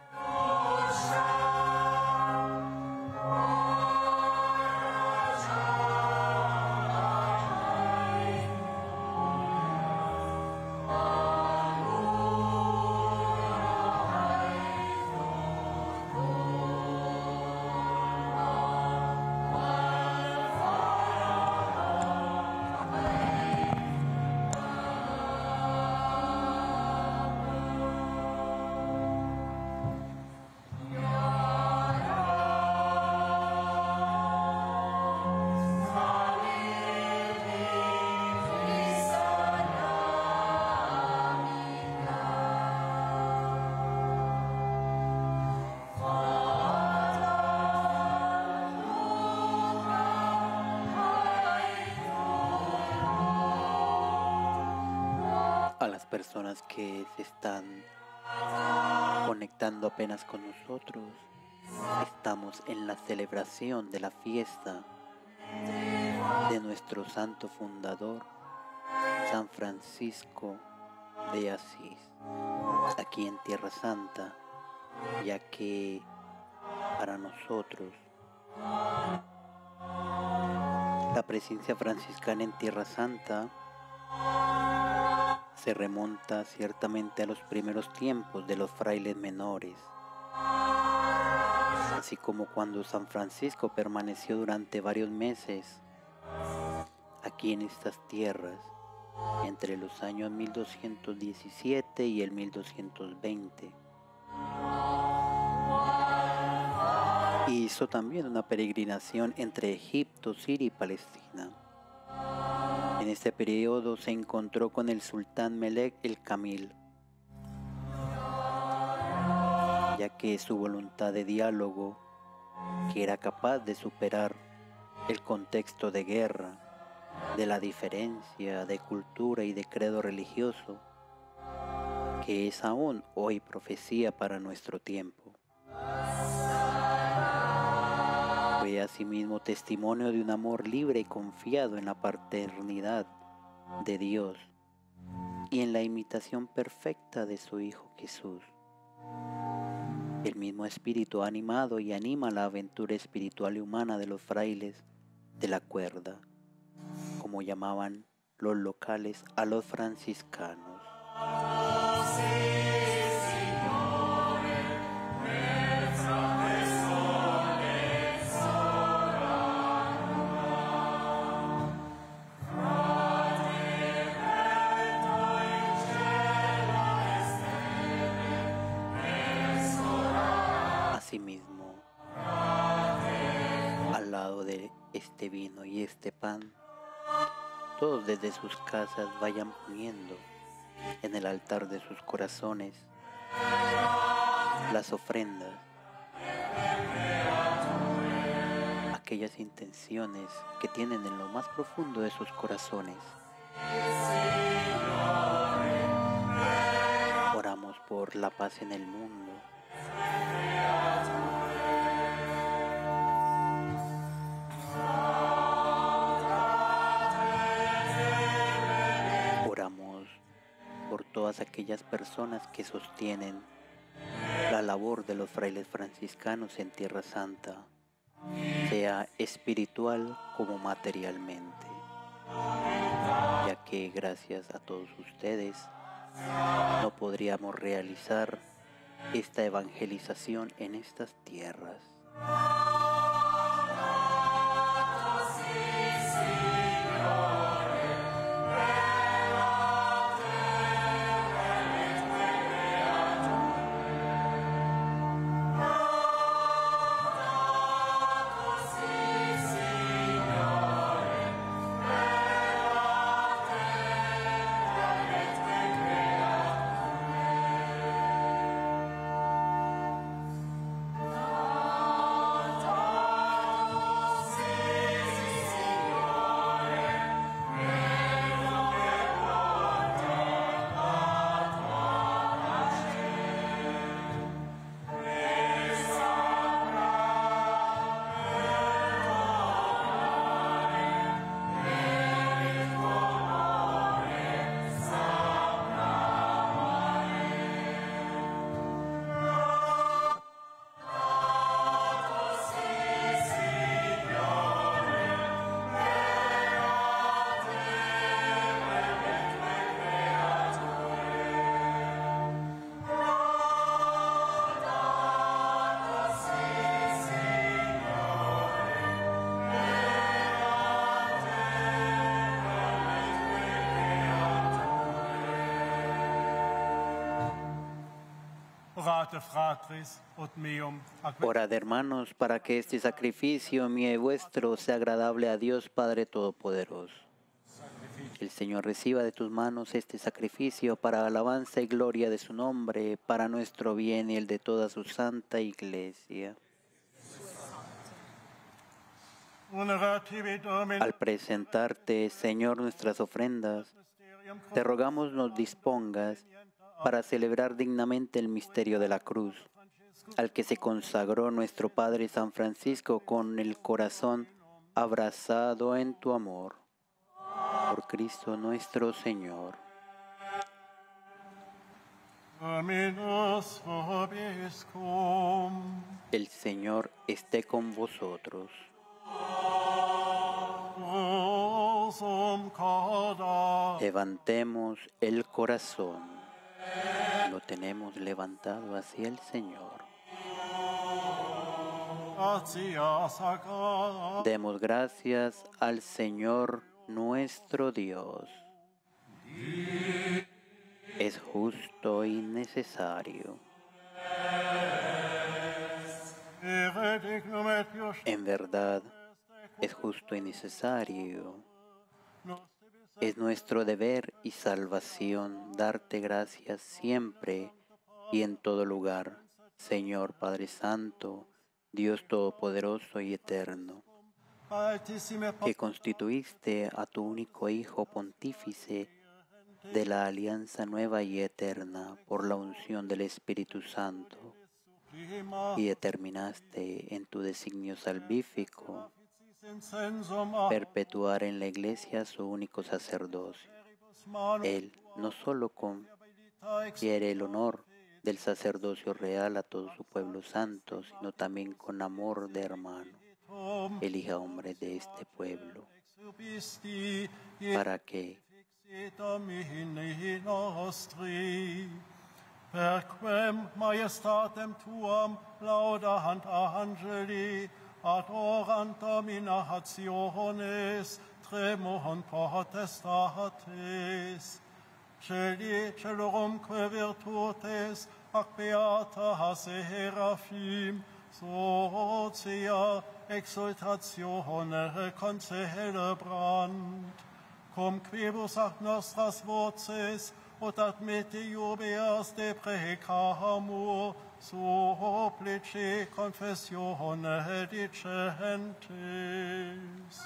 A las personas que se están conectando apenas con nosotros, estamos en la celebración de la fiesta de nuestro santo fundador, San Francisco de Asís, aquí en Tierra Santa, ya que para nosotros la presencia franciscana en Tierra Santa se remonta ciertamente a los primeros tiempos de los frailes menores, así como cuando San Francisco permaneció durante varios meses aquí en estas tierras, entre los años 1217 y el 1220. Y hizo también una peregrinación entre Egipto, Siria y Palestina. En este periodo se encontró con el sultán Melek el Kamil, ya que su voluntad de diálogo, que era capaz de superar el contexto de guerra, de la diferencia de cultura y de credo religioso, que es aún hoy profecía para nuestro tiempo. Fue asimismo testimonio de un amor libre y confiado en la paternidad de Dios y en la imitación perfecta de su Hijo Jesús. El mismo espíritu ha animado y anima la aventura espiritual y humana de los frailes de la cuerda, como llamaban los locales a los franciscanos. Asimismo, al lado de este vino y este pan, todos desde sus casas vayan poniendo en el altar de sus corazones las ofrendas, aquellas intenciones que tienen en lo más profundo de sus corazones. Oramos por la paz en el mundo. Oramos por todas aquellas personas que sostienen la labor de los frailes franciscanos en Tierra Santa, sea espiritual como materialmente, ya que gracias a todos ustedes no podríamos realizar esta evangelización en estas tierras. Orate fratris ut meum ac Orad, hermanos, para que este sacrificio mío y vuestro sea agradable a Dios Padre Todopoderoso. Que el Señor reciba de tus manos este sacrificio para alabanza y gloria de su nombre, para nuestro bien y el de toda su santa Iglesia. Al presentarte, Señor, nuestras ofrendas, te rogamos nos dispongas para celebrar dignamente el misterio de la cruz, al que se consagró nuestro Padre San Francisco con el corazón abrazado en tu amor. Por Cristo nuestro Señor. El Señor esté con vosotros. Levantemos el corazón. Lo tenemos levantado hacia el Señor. Demos gracias al Señor nuestro Dios. Es justo y necesario. En verdad, es justo y necesario. Es nuestro deber y salvación darte gracias siempre y en todo lugar, Señor Padre Santo, Dios Todopoderoso y Eterno, que constituiste a tu único Hijo Pontífice de la alianza nueva y eterna por la unción del Espíritu Santo, y determinaste en tu designio salvífico perpetuar en la Iglesia su único sacerdocio. Él no solo confiere el honor del sacerdocio real a todo su pueblo santo, sino también con amor de hermano, elija hombres de este pueblo, para que per quem majestatem tuam laudant angeli ad orant dominationes tremunt potestates celorumque virtutes ac beata seraphim socia exultatione concelebrant cum quibus ac nostras voces ut admitte iubeas de precamur supplici confessione dicentes.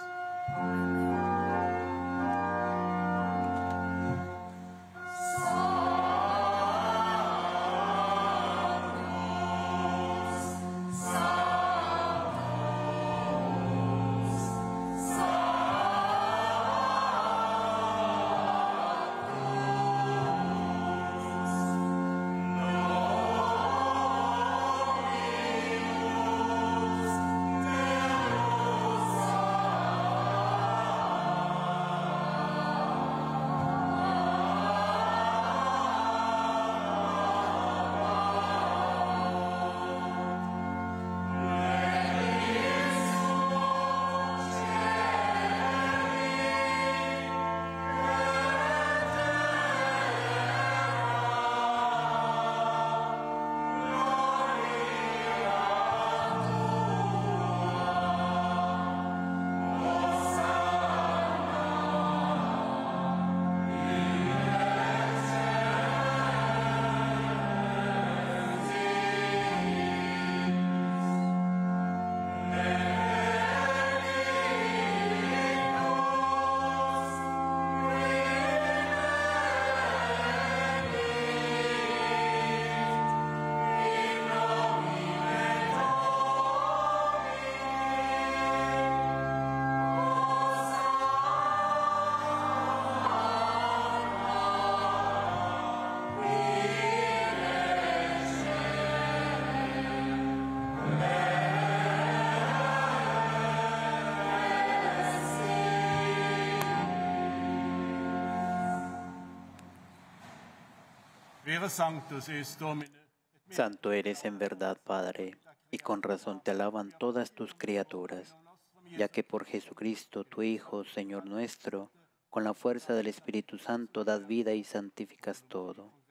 Santo eres en verdad, Padre, y con razón te alaban todas tus criaturas, ya que por Jesucristo, tu Hijo, Señor nuestro, con la fuerza del Espíritu Santo das vida y santificas todo.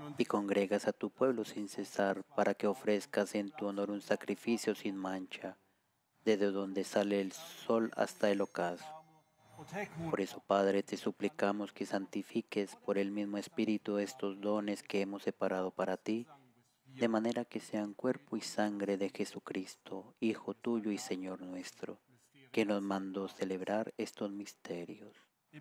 y congregas a tu pueblo sin cesar para que ofrezcas en tu honor un sacrificio sin mancha, desde donde sale el sol hasta el ocaso. Por eso, Padre, te suplicamos que santifiques por el mismo Espíritu estos dones que hemos separado para ti, de manera que sean cuerpo y sangre de Jesucristo, Hijo tuyo y Señor nuestro, que nos mandó celebrar estos misterios.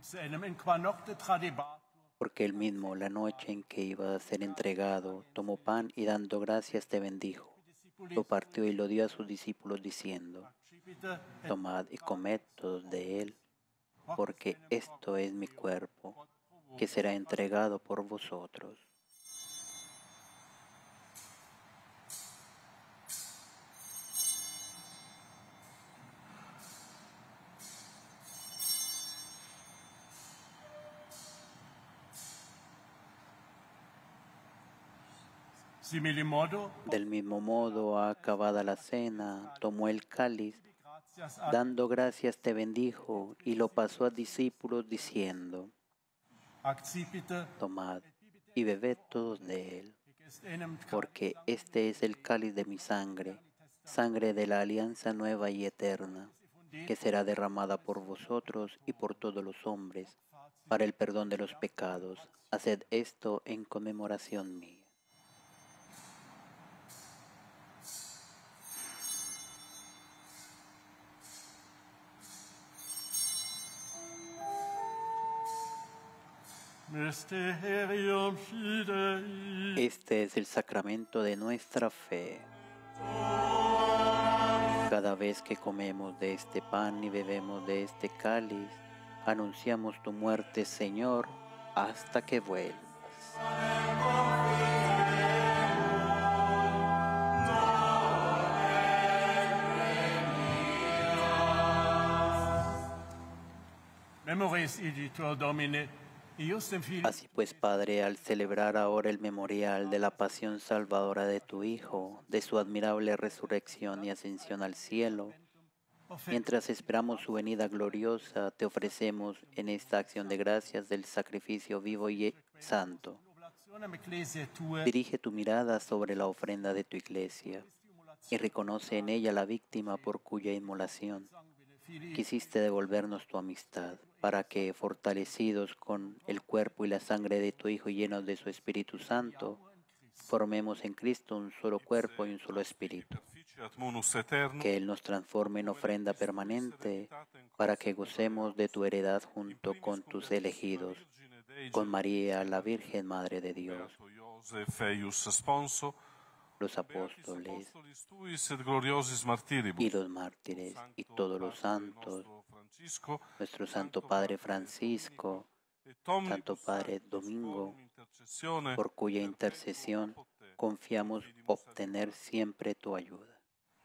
Porque él mismo, la noche en que iba a ser entregado, tomó pan y dando gracias te bendijo. Lo partió y lo dio a sus discípulos diciendo: tomad y comed todos de él, porque esto es mi cuerpo, que será entregado por vosotros. Del mismo modo, acabada la cena, tomó el cáliz, dando gracias te bendijo y lo pasó a discípulos diciendo: tomad y bebed todos de él, porque este es el cáliz de mi sangre, sangre de la alianza nueva y eterna, que será derramada por vosotros y por todos los hombres, para el perdón de los pecados. Haced esto en conmemoración mía. Este es el sacramento de nuestra fe. Cada vez que comemos de este pan y bebemos de este cáliz, anunciamos tu muerte, Señor, hasta que vuelvas. Memoris igitur Domine. Así pues, Padre, al celebrar ahora el memorial de la pasión salvadora de tu Hijo, de su admirable resurrección y ascensión al cielo, mientras esperamos su venida gloriosa, te ofrecemos en esta acción de gracias del sacrificio vivo y santo. Dirige tu mirada sobre la ofrenda de tu Iglesia y reconoce en ella la víctima por cuya inmolación quisiste devolvernos tu amistad, para que, fortalecidos con el cuerpo y la sangre de tu Hijo y llenos de su Espíritu Santo, formemos en Cristo un solo cuerpo y un solo espíritu. Que Él nos transforme en ofrenda permanente, para que gocemos de tu heredad junto con tus elegidos, con María, la Virgen Madre de Dios, los apóstoles y los mártires y todos los santos, nuestro Santo Padre Francisco, Santo Padre Domingo, por cuya intercesión confiamos obtener siempre tu ayuda.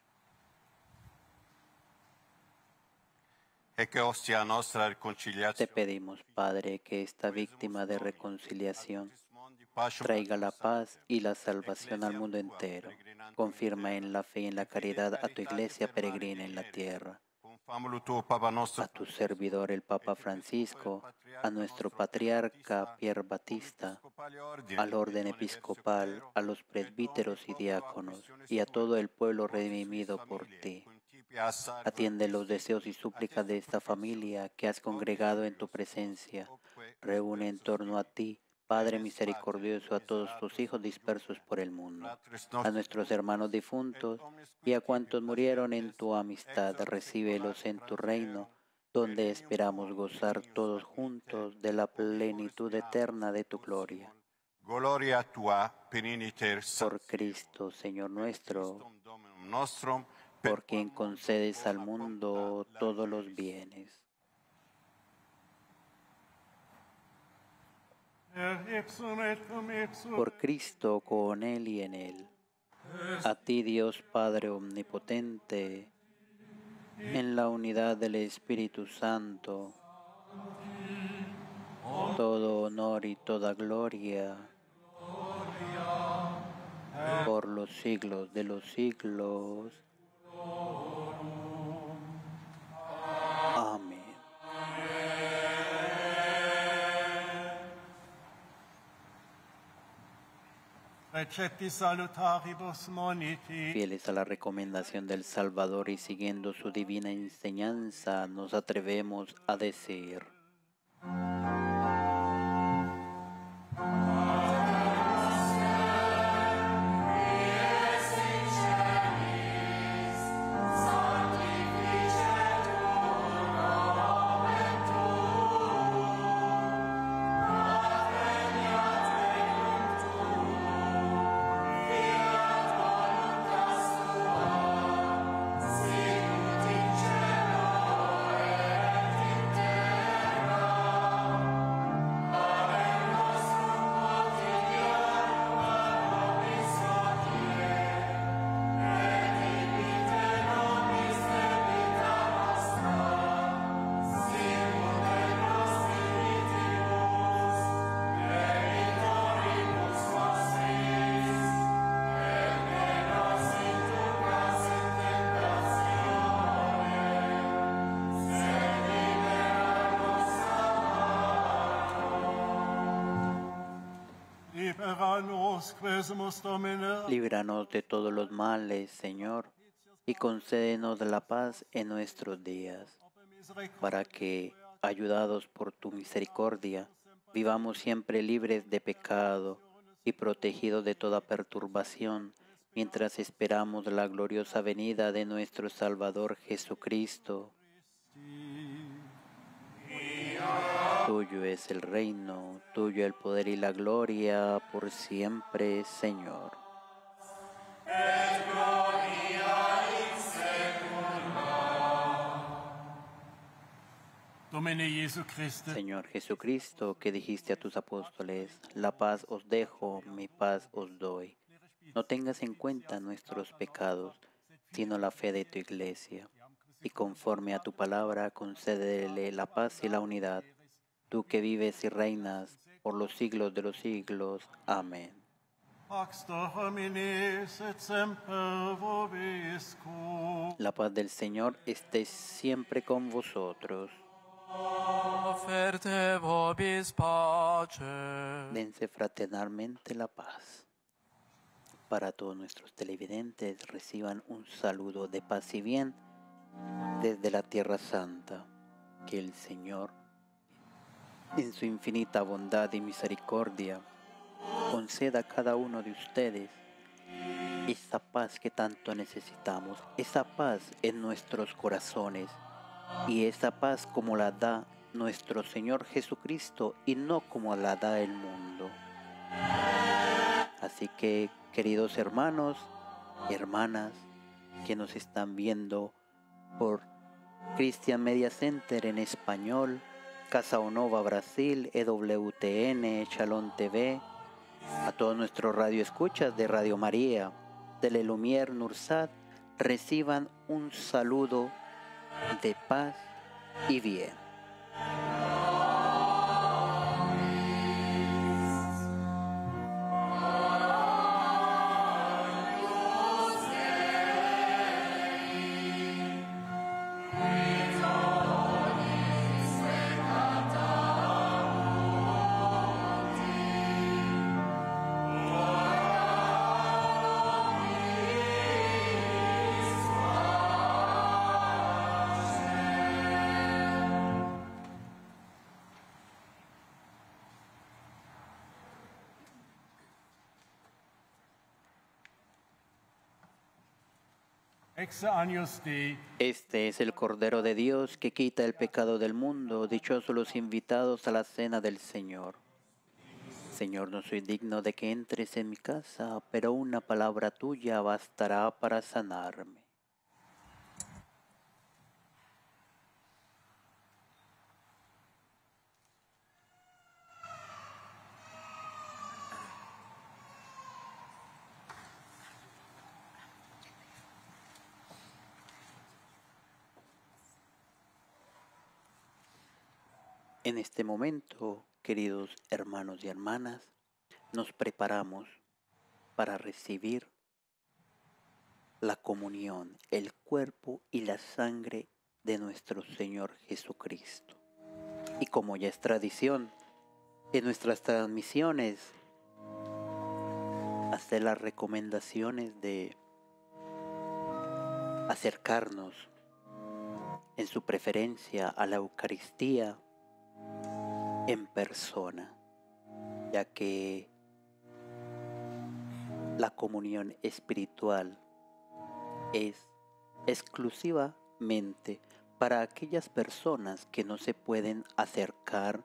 Te pedimos, Padre, que esta víctima de reconciliación traiga la paz y la salvación al mundo entero. Confirma en la fe y en la caridad a tu Iglesia peregrina en la tierra, a tu servidor el Papa Francisco, a nuestro patriarca Pier Battista, al orden episcopal, a los presbíteros y diáconos, y a todo el pueblo redimido por ti. Atiende los deseos y súplicas de esta familia que has congregado en tu presencia. Reúne en torno a ti, Padre misericordioso, a todos tus hijos dispersos por el mundo, a nuestros hermanos difuntos y a cuantos murieron en tu amistad. Recíbelos en tu reino, donde esperamos gozar todos juntos de la plenitud eterna de tu gloria. Por Cristo, Señor nuestro, por quien concedes al mundo todos los bienes. Por Cristo, con Él y en Él. A ti, Dios Padre Omnipotente, en la unidad del Espíritu Santo, todo honor y toda gloria por los siglos de los siglos. Amén. Preceptis salutaribus moniti. Fieles a la recomendación del Salvador y siguiendo su divina enseñanza, nos atrevemos a decir: líbranos de todos los males, Señor, y concédenos la paz en nuestros días, para que, ayudados por tu misericordia, vivamos siempre libres de pecado y protegidos de toda perturbación, mientras esperamos la gloriosa venida de nuestro Salvador Jesucristo. Tuyo es el reino, tuyo el poder y la gloria por siempre, Señor. Señor Jesucristo, que dijiste a tus apóstoles: la paz os dejo, mi paz os doy. No tengas en cuenta nuestros pecados, sino la fe de tu Iglesia. Y conforme a tu palabra, concédele la paz y la unidad. Tú que vives y reinas por los siglos de los siglos. Amén. La paz del Señor esté siempre con vosotros. Offerte vobis pace. Dense fraternalmente la paz. Para todos nuestros televidentes, reciban un saludo de paz y bien desde la Tierra Santa. Que el Señor, en su infinita bondad y misericordia, conceda a cada uno de ustedes esa paz que tanto necesitamos, esa paz en nuestros corazones, y esa paz como la da nuestro Señor Jesucristo y no como la da el mundo. Así que, queridos hermanos y hermanas que nos están viendo por Christian Media Center en español, Casa Onova Brasil, EWTN, Shalom TV, a todos nuestros radioescuchas de Radio María, Telelumier, Nursat, reciban un saludo de paz y bien. Este es el Cordero de Dios que quita el pecado del mundo. Dichosos los invitados a la cena del Señor. Señor, no soy digno de que entres en mi casa, pero una palabra tuya bastará para sanarme. En este momento, queridos hermanos y hermanas, nos preparamos para recibir la comunión, el cuerpo y la sangre de nuestro Señor Jesucristo. Y como ya es tradición en nuestras transmisiones hacer las recomendaciones de acercarnos en su preferencia a la Eucaristía en persona, ya que la comunión espiritual es exclusivamente para aquellas personas que no se pueden acercar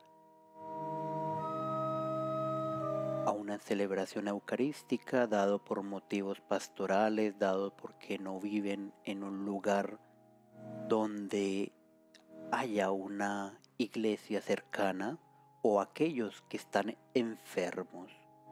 a una celebración eucarística, dado por motivos pastorales, dado porque no viven en un lugar donde haya una iglesia cercana, o aquellos que están enfermos.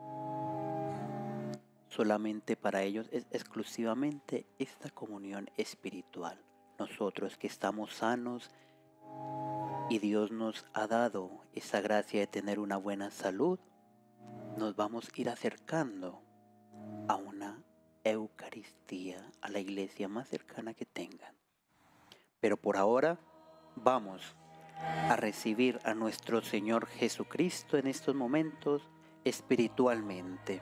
Solamente para ellos es exclusivamente esta comunión espiritual. Nosotros que estamos sanos y Dios nos ha dado esa gracia de tener una buena salud, nos vamos a ir acercando a una Eucaristía, a la iglesia más cercana que tengan. Pero por ahora vamos a recibir a nuestro Señor Jesucristo en estos momentos espiritualmente.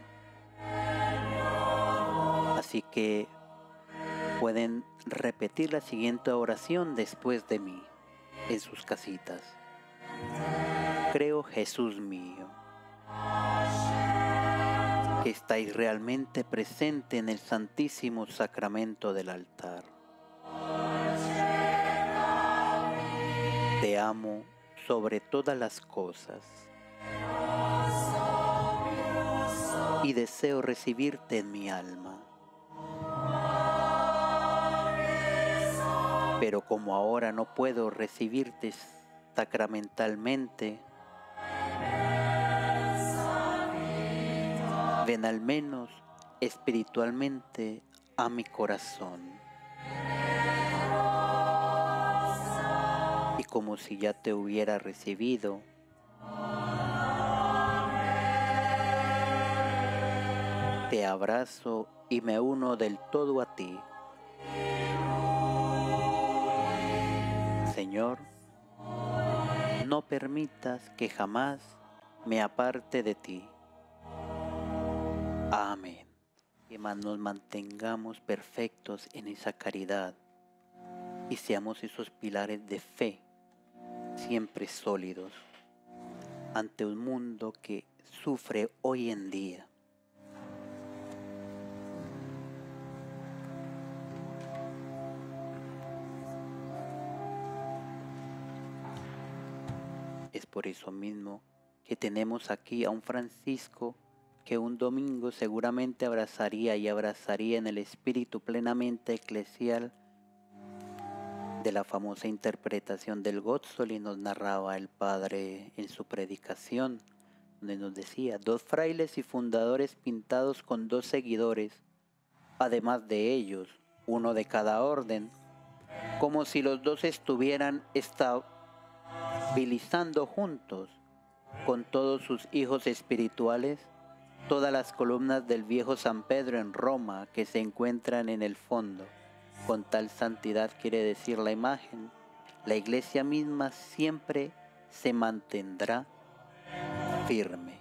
Así que pueden repetir la siguiente oración después de mí en sus casitas. Creo, Jesús mío, que estáis realmente presente en el Santísimo Sacramento del altar. Te amo sobre todas las cosas y deseo recibirte en mi alma. Pero como ahora no puedo recibirte sacramentalmente, ven al menos espiritualmente a mi corazón. Y como si ya te hubiera recibido, te abrazo y me uno del todo a ti. Señor, no permitas que jamás me aparte de ti. Amén. Que más nos mantengamos perfectos en esa caridad y seamos esos pilares de fe siempre sólidos ante un mundo que sufre hoy en día. Es por eso mismo que tenemos aquí a un Francisco que un domingo seguramente abrazaría en el espíritu plenamente eclesial de la famosa interpretación del Gótzol, y nos narraba el Padre en su predicación, donde nos decía: 2 frailes y fundadores pintados con 2 seguidores, además de ellos, uno de cada orden, como si los 2 estuvieran estabilizando juntos con todos sus hijos espirituales todas las columnas del viejo San Pedro en Roma que se encuentran en el fondo. Con tal santidad, quiere decir la imagen, la iglesia misma siempre se mantendrá firme.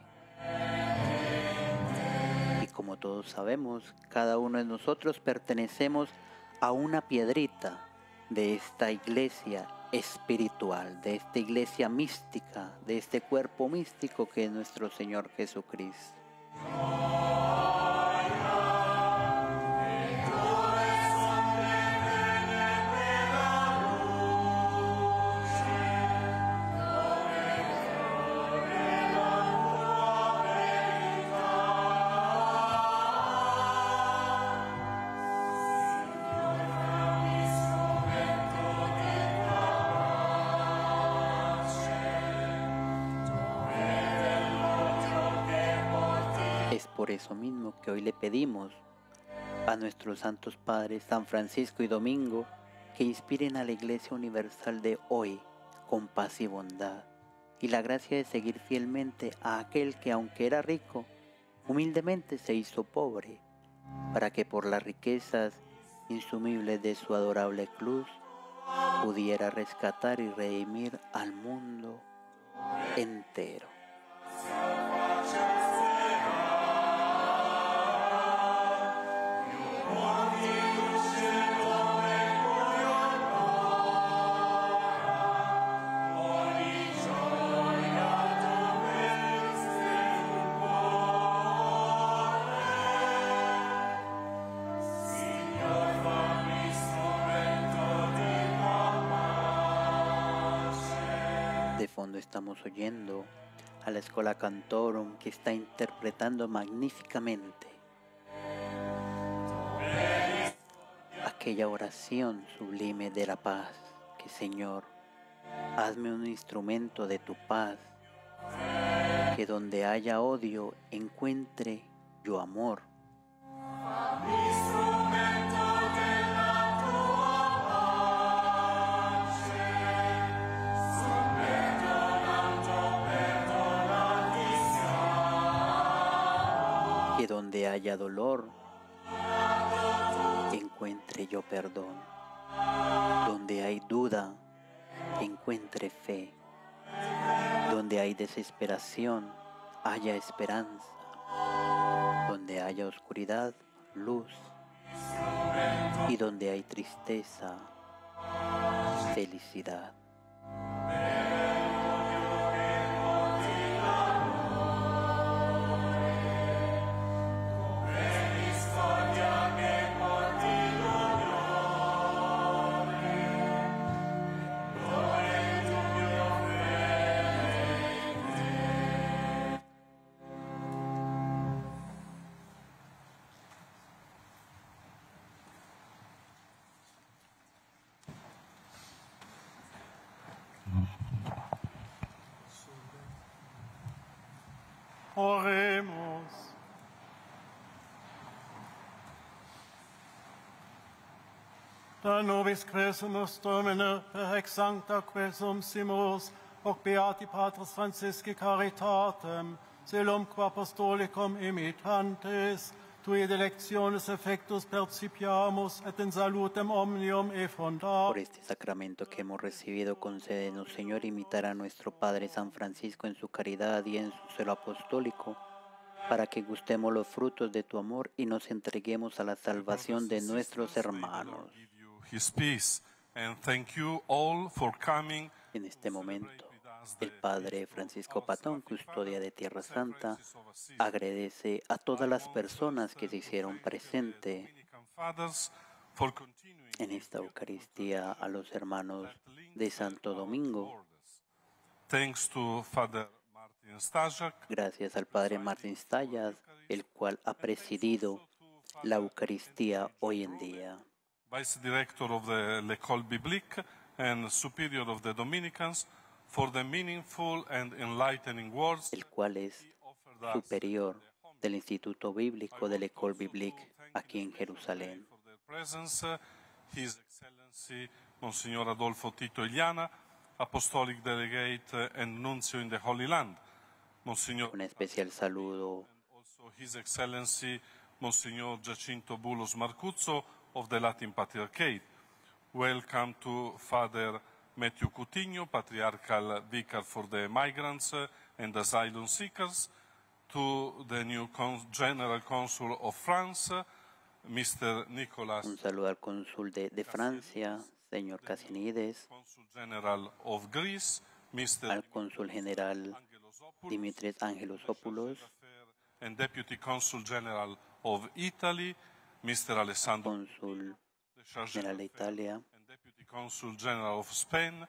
Y como todos sabemos, cada uno de nosotros pertenecemos a una piedrita de esta iglesia espiritual, de esta iglesia mística, de este cuerpo místico que es nuestro Señor Jesucristo. Por eso mismo que hoy le pedimos a nuestros santos padres San Francisco y Domingo que inspiren a la Iglesia Universal de hoy con paz y bondad, y la gracia de seguir fielmente a aquel que, aunque era rico, humildemente se hizo pobre, para que por las riquezas insumibles de su adorable cruz pudiera rescatar y redimir al mundo entero. fondo estamos oyendo a la Schola Cantorum, que está interpretando magníficamente aquella oración sublime de la paz, que Señor, hazme un instrumento de tu paz, que donde haya odio encuentre yo amor. Que donde haya dolor encuentre yo perdón. Donde hay duda encuentre fe. Donde hay desesperación haya esperanza. Donde haya oscuridad, luz. Y donde hay tristeza, felicidad. Oremos. Da nobis quesumus Domine, per ex sancta quae sumpsimus, hoc beati Patris Francisci caritatem, celumque apostolicum imitantes, tui delectiones effectus percipiamus, et in salutem omnium e Por este sacramento que hemos recibido, concédenos, Señor, imitar a nuestro Padre San Francisco en su caridad y en su celo apostólico, para que gustemos los frutos de tu amor y nos entreguemos a la salvación de nuestros hermanos. En este momento, el Padre Francisco Patón, custodia de Tierra Santa, agradece a todas las personas que se hicieron presentes en esta Eucaristía, a los hermanos de Santo Domingo. Gracias al Padre Martín Stallas, el cual ha presidido la Eucaristía hoy en día. Vice Director of the L'École Biblique and Superior of the Dominicans, for the meaningful and enlightening words, el cual es superior del Instituto Bíblico de l'École Biblique aquí en Jerusalén. His Excellency Monsignor Adolfo Tito Iliana, Apostolic Delegate and Nuncio in the Holy Land. Un especial saludo His Excellency Monsignor Giacinto Bulos Marcuzzo of the Latin Patriarchate. Welcome to Father Matthew Coutinho, Patriarchal Vicar for the Migrants and Asylum Seekers, to the new General Consul of France, Mr. Nicolas. Un saludo al cónsul de Francia, señor Cassinides, Consul General of Greece, Mr. al cónsul general Dimitris Angelosopoulos, and Deputy Consul General of Italy, Mr. Alessandro, cónsul general de Italia, and Deputy Consul General of Spain,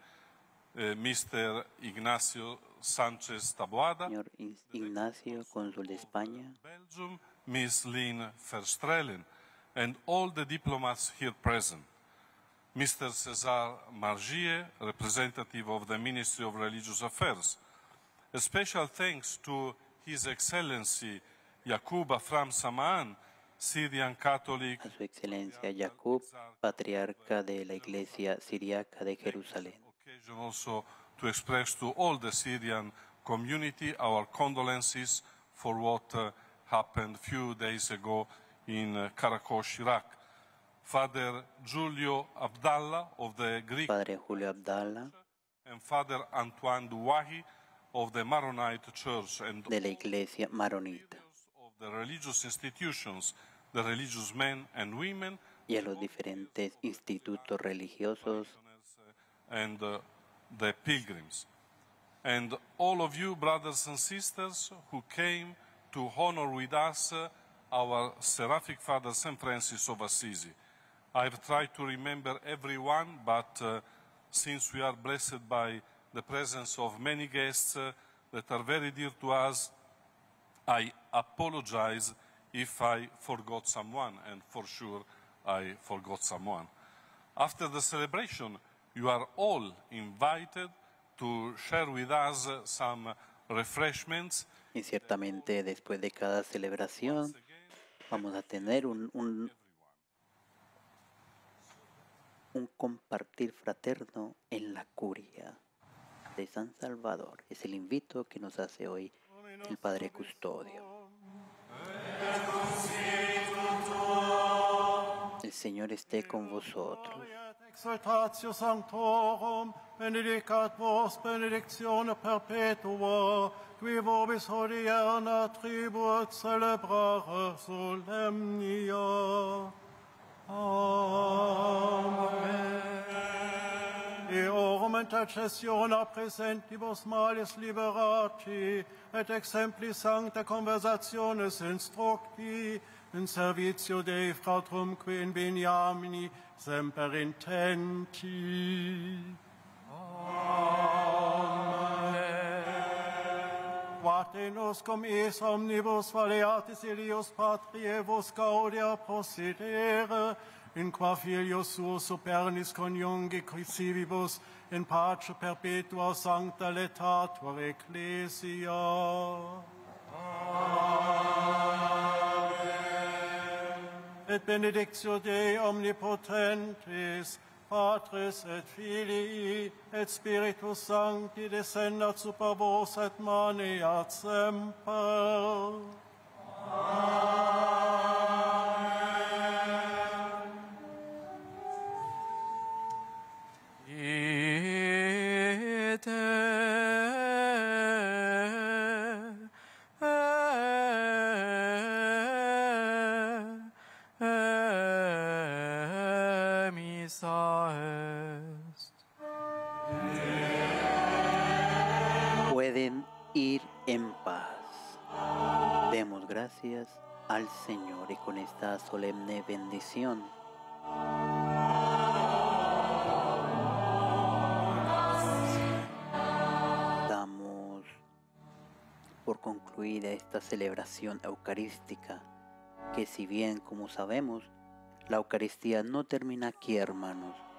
Mr. Ignacio Sánchez Taboada, señor Ignacio, cónsul de España, Belgium, Ms. Lynn Verstrelen, and all the diplomats here present. Mr. César Margier, representative of the Ministry of Religious Affairs. A special thanks to His Excellency Yaqub Afram Samaan, Syrian Catholic, a su excelencia Jacob, patriarca de la Iglesia Siriaca de Jerusalén. Occasion also to express to all the Syrian community our condolences for what happened few days ago in Karakosh, Iraq. Father Giulio Abdallah of the Greek Padre Julio Abdallah and Father Antoine Douahi of the Maronite Church and de la Iglesia Maronita of the religious institutions, the religious men and women, y a los diferentes institutos religiosos and the pilgrims. And all of you, brothers and sisters, who came to honor with us our Seraphic Father St. Francis of Assisi. I've tried to remember everyone, but since we are blessed by the presence of many guests that are very dear to us, I apologize if I forgot someone, and for sure I forgot someone. After the celebration, you are all invited to share with us some refreshments. Y ciertamente después de cada celebración vamos a tener un compartir fraterno en la curia de San Salvador. Es el invito que nos hace hoy el Padre Custodio. El Señor esté con vosotros. Exaltatio Sanctorum, benedicat vos benedictione perpetua, qui vobis hodierna tribuit celebrare solemnia. Amen. Eorum intercessione presentibus malis liberati, et exempli sancta conversationis instructi, in servitio Dei fratrumque in beniamini, semper intenti. Amen. Quate noscum es omnibus valeatis ilius Patriae vos gaudia possidere, in qua filius suos supernis conjungi quisibibus in pace perpetua sancta letatur ecclesia. Amen. Et benedictio Dei omnipotentis, Patris et Filii et Spiritus Sancti descendat super vos et maneat semper. Amen. Pueden ir en paz. Demos gracias al Señor y con esta solemne bendición damos por concluida esta celebración eucarística, que si bien, como sabemos, la Eucaristía no termina aquí, hermanos,